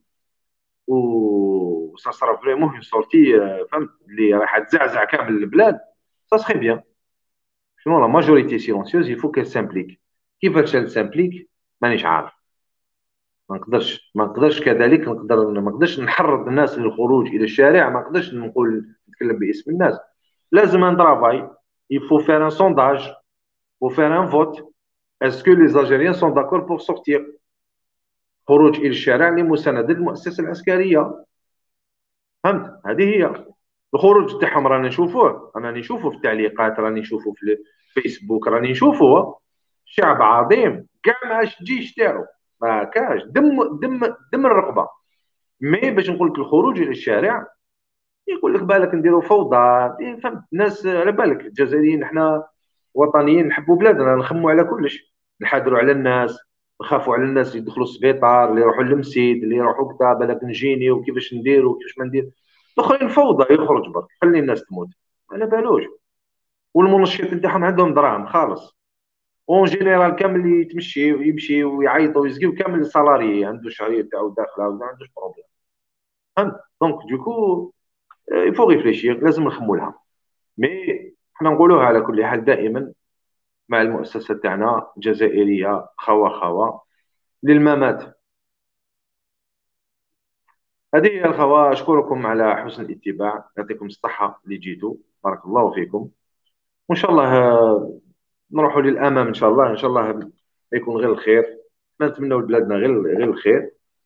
و سا سرا فريمون اون سورتي فهمت اللي راح تزعزع كامل البلاد. سا سخي بيان. شنو لا ماجوريتي سيلونسيوز يفو كال سامبليك. كيفاش سامبليك مانيش عارف. ما نقدرش ما نقدرش كذلك نقدر ما نقدرش نحرض الناس للخروج الى الشارع. ما نقدرش نقول نتكلم باسم الناس. لازم ان ترافاي. il faut faire un sondage. il faut faire un vote. est-ce que les Algériens sont d'accord pour sortir. خروج الى الشارع لمساندة المؤسسة العسكرية. فهمت هذه هي. الخروج تاعهم راني نشوفوه راني نشوفه في التعليقات راني نشوفه في الفيسبوك راني نشوفه. شعب عظيم كاع ما الجيش تاعو ما كاش دم دم دم الرقبه. مي باش نقول لك الخروج الى الشارع يقول لك بالك نديروا فوضى. إيه فهمت الناس على بالك الجزائريين احنا وطنيين نحبوا بلادنا نخموا على كلش. نحادروا على الناس. نخافوا على الناس اللي يدخلوا السبيطار اللي يروحوا للمسيد اللي يروحوا كذا بالك نجيني وكيفاش ندير وكيفاش ما ندير. الاخرين فوضى يخرج برك خلي الناس تموت. على بالوش. والمنشط نتاعهم عندهم دراهم خالص. اون جينيرال كامل اللي يتمشي ويمشي ويعيط ويزقي كامل سالاري عنده الشهريه تاعو داخله وما عندوش بروبليم. فهمت دونك دوكو يفو ريفليشير لازم نخمو لها. مي حنا نقولوها على كل حال دائما مع المؤسسه تاعنا جزائريه خوا خوا للممات. هذه هي الخوا. اشكركم على حسن الاتباع يعطيكم الصحه اللي جيتوا. بارك الله فيكم. وان شاء الله آه، نروحوا للامام ان شاء الله ان شاء الله يكون غير الخير. نتمنوا لبلادنا غير غير الخير.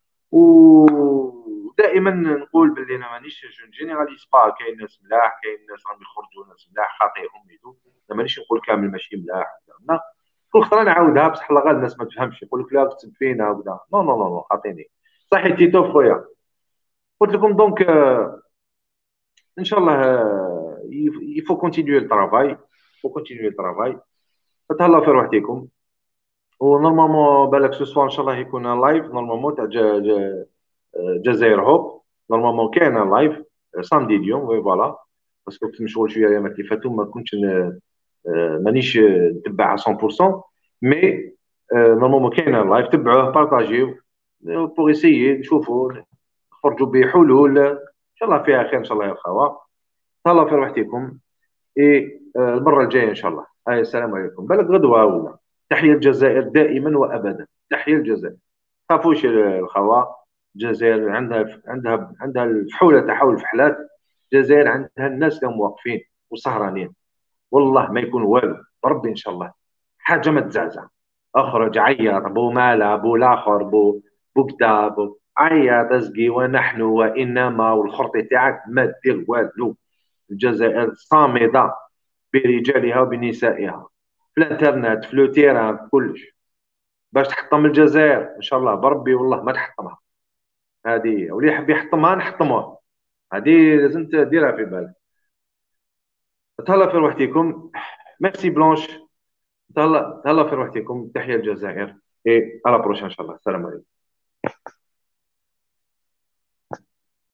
ودائما نقول باللي انا مانيش جينيراليز با. كاين ناس ملاح كاين ناس راهم يخرجوا ناس ملاح خاطئهم ميتو. انا مانيش نقول كامل ماشي ملاح لا. والاخرى نعاودها بصح لا غير الناس ما تفهمش، يقول لك لا كتب فينا وكذا. نو نو نو نو عطيني صحي تيتو خويا. قلت لكم دونك آه، ان شاء الله يفو كونتينيو الترافاي، فو كونتينيو الترافاي. تهلاو في روحتكم. ونورمالمون بالك سو سوار ان شاء الله يكون لايف نورمالمون تاع جا- جا- جزائر هوب. نورمالمون كاين لايف سامدي اليوم وي فوالا، باسكو كنت مشغول شويه الايام اللي فاتوا ما كنتش ن- آه، مانيش نتبع على مية بالمية. مي نورمالمون كاين لايف، تبعوه بارطاجيو بوغ اسيي نشوفوا نخرجوا بحلول ان شاء الله فيها خير ان شاء الله يا الخوا. تهلاو في روحتكم. اي آه، المره الجايه ان شاء الله. هاي السلام عليكم. بالك غدوه ولا. تحيا الجزائر دائما وابدا. تحيا الجزائر. خافوش الخوا. الجزائر عندها عندها عندها الفحوله تاع حول الفحلات. الجزائر عندها الناس اللي واقفين وسهرانين. والله ما يكون والو بربي ان شاء الله. حاجه ما تزعزع. اخرج عيط بو مالا بو الاخر بو بو كدا بو عيط ازقي ونحن وانما والخرطي تاعك ما دير والو. الجزائر صامده برجالها وبنسائها، في الانترنت في لو تيران في كلش. باش تحطم الجزائر ان شاء الله بربي والله ما تحطمها. هذه واللي يحب يحطمها نحطموها. هذه لازم تديرها في بالك. تهلا في روحتكم. ميرسي بلانش. تهلا تهلا في روحتكم. تحيا الجزائر. اي على بروشان ان شاء الله. السلام عليكم.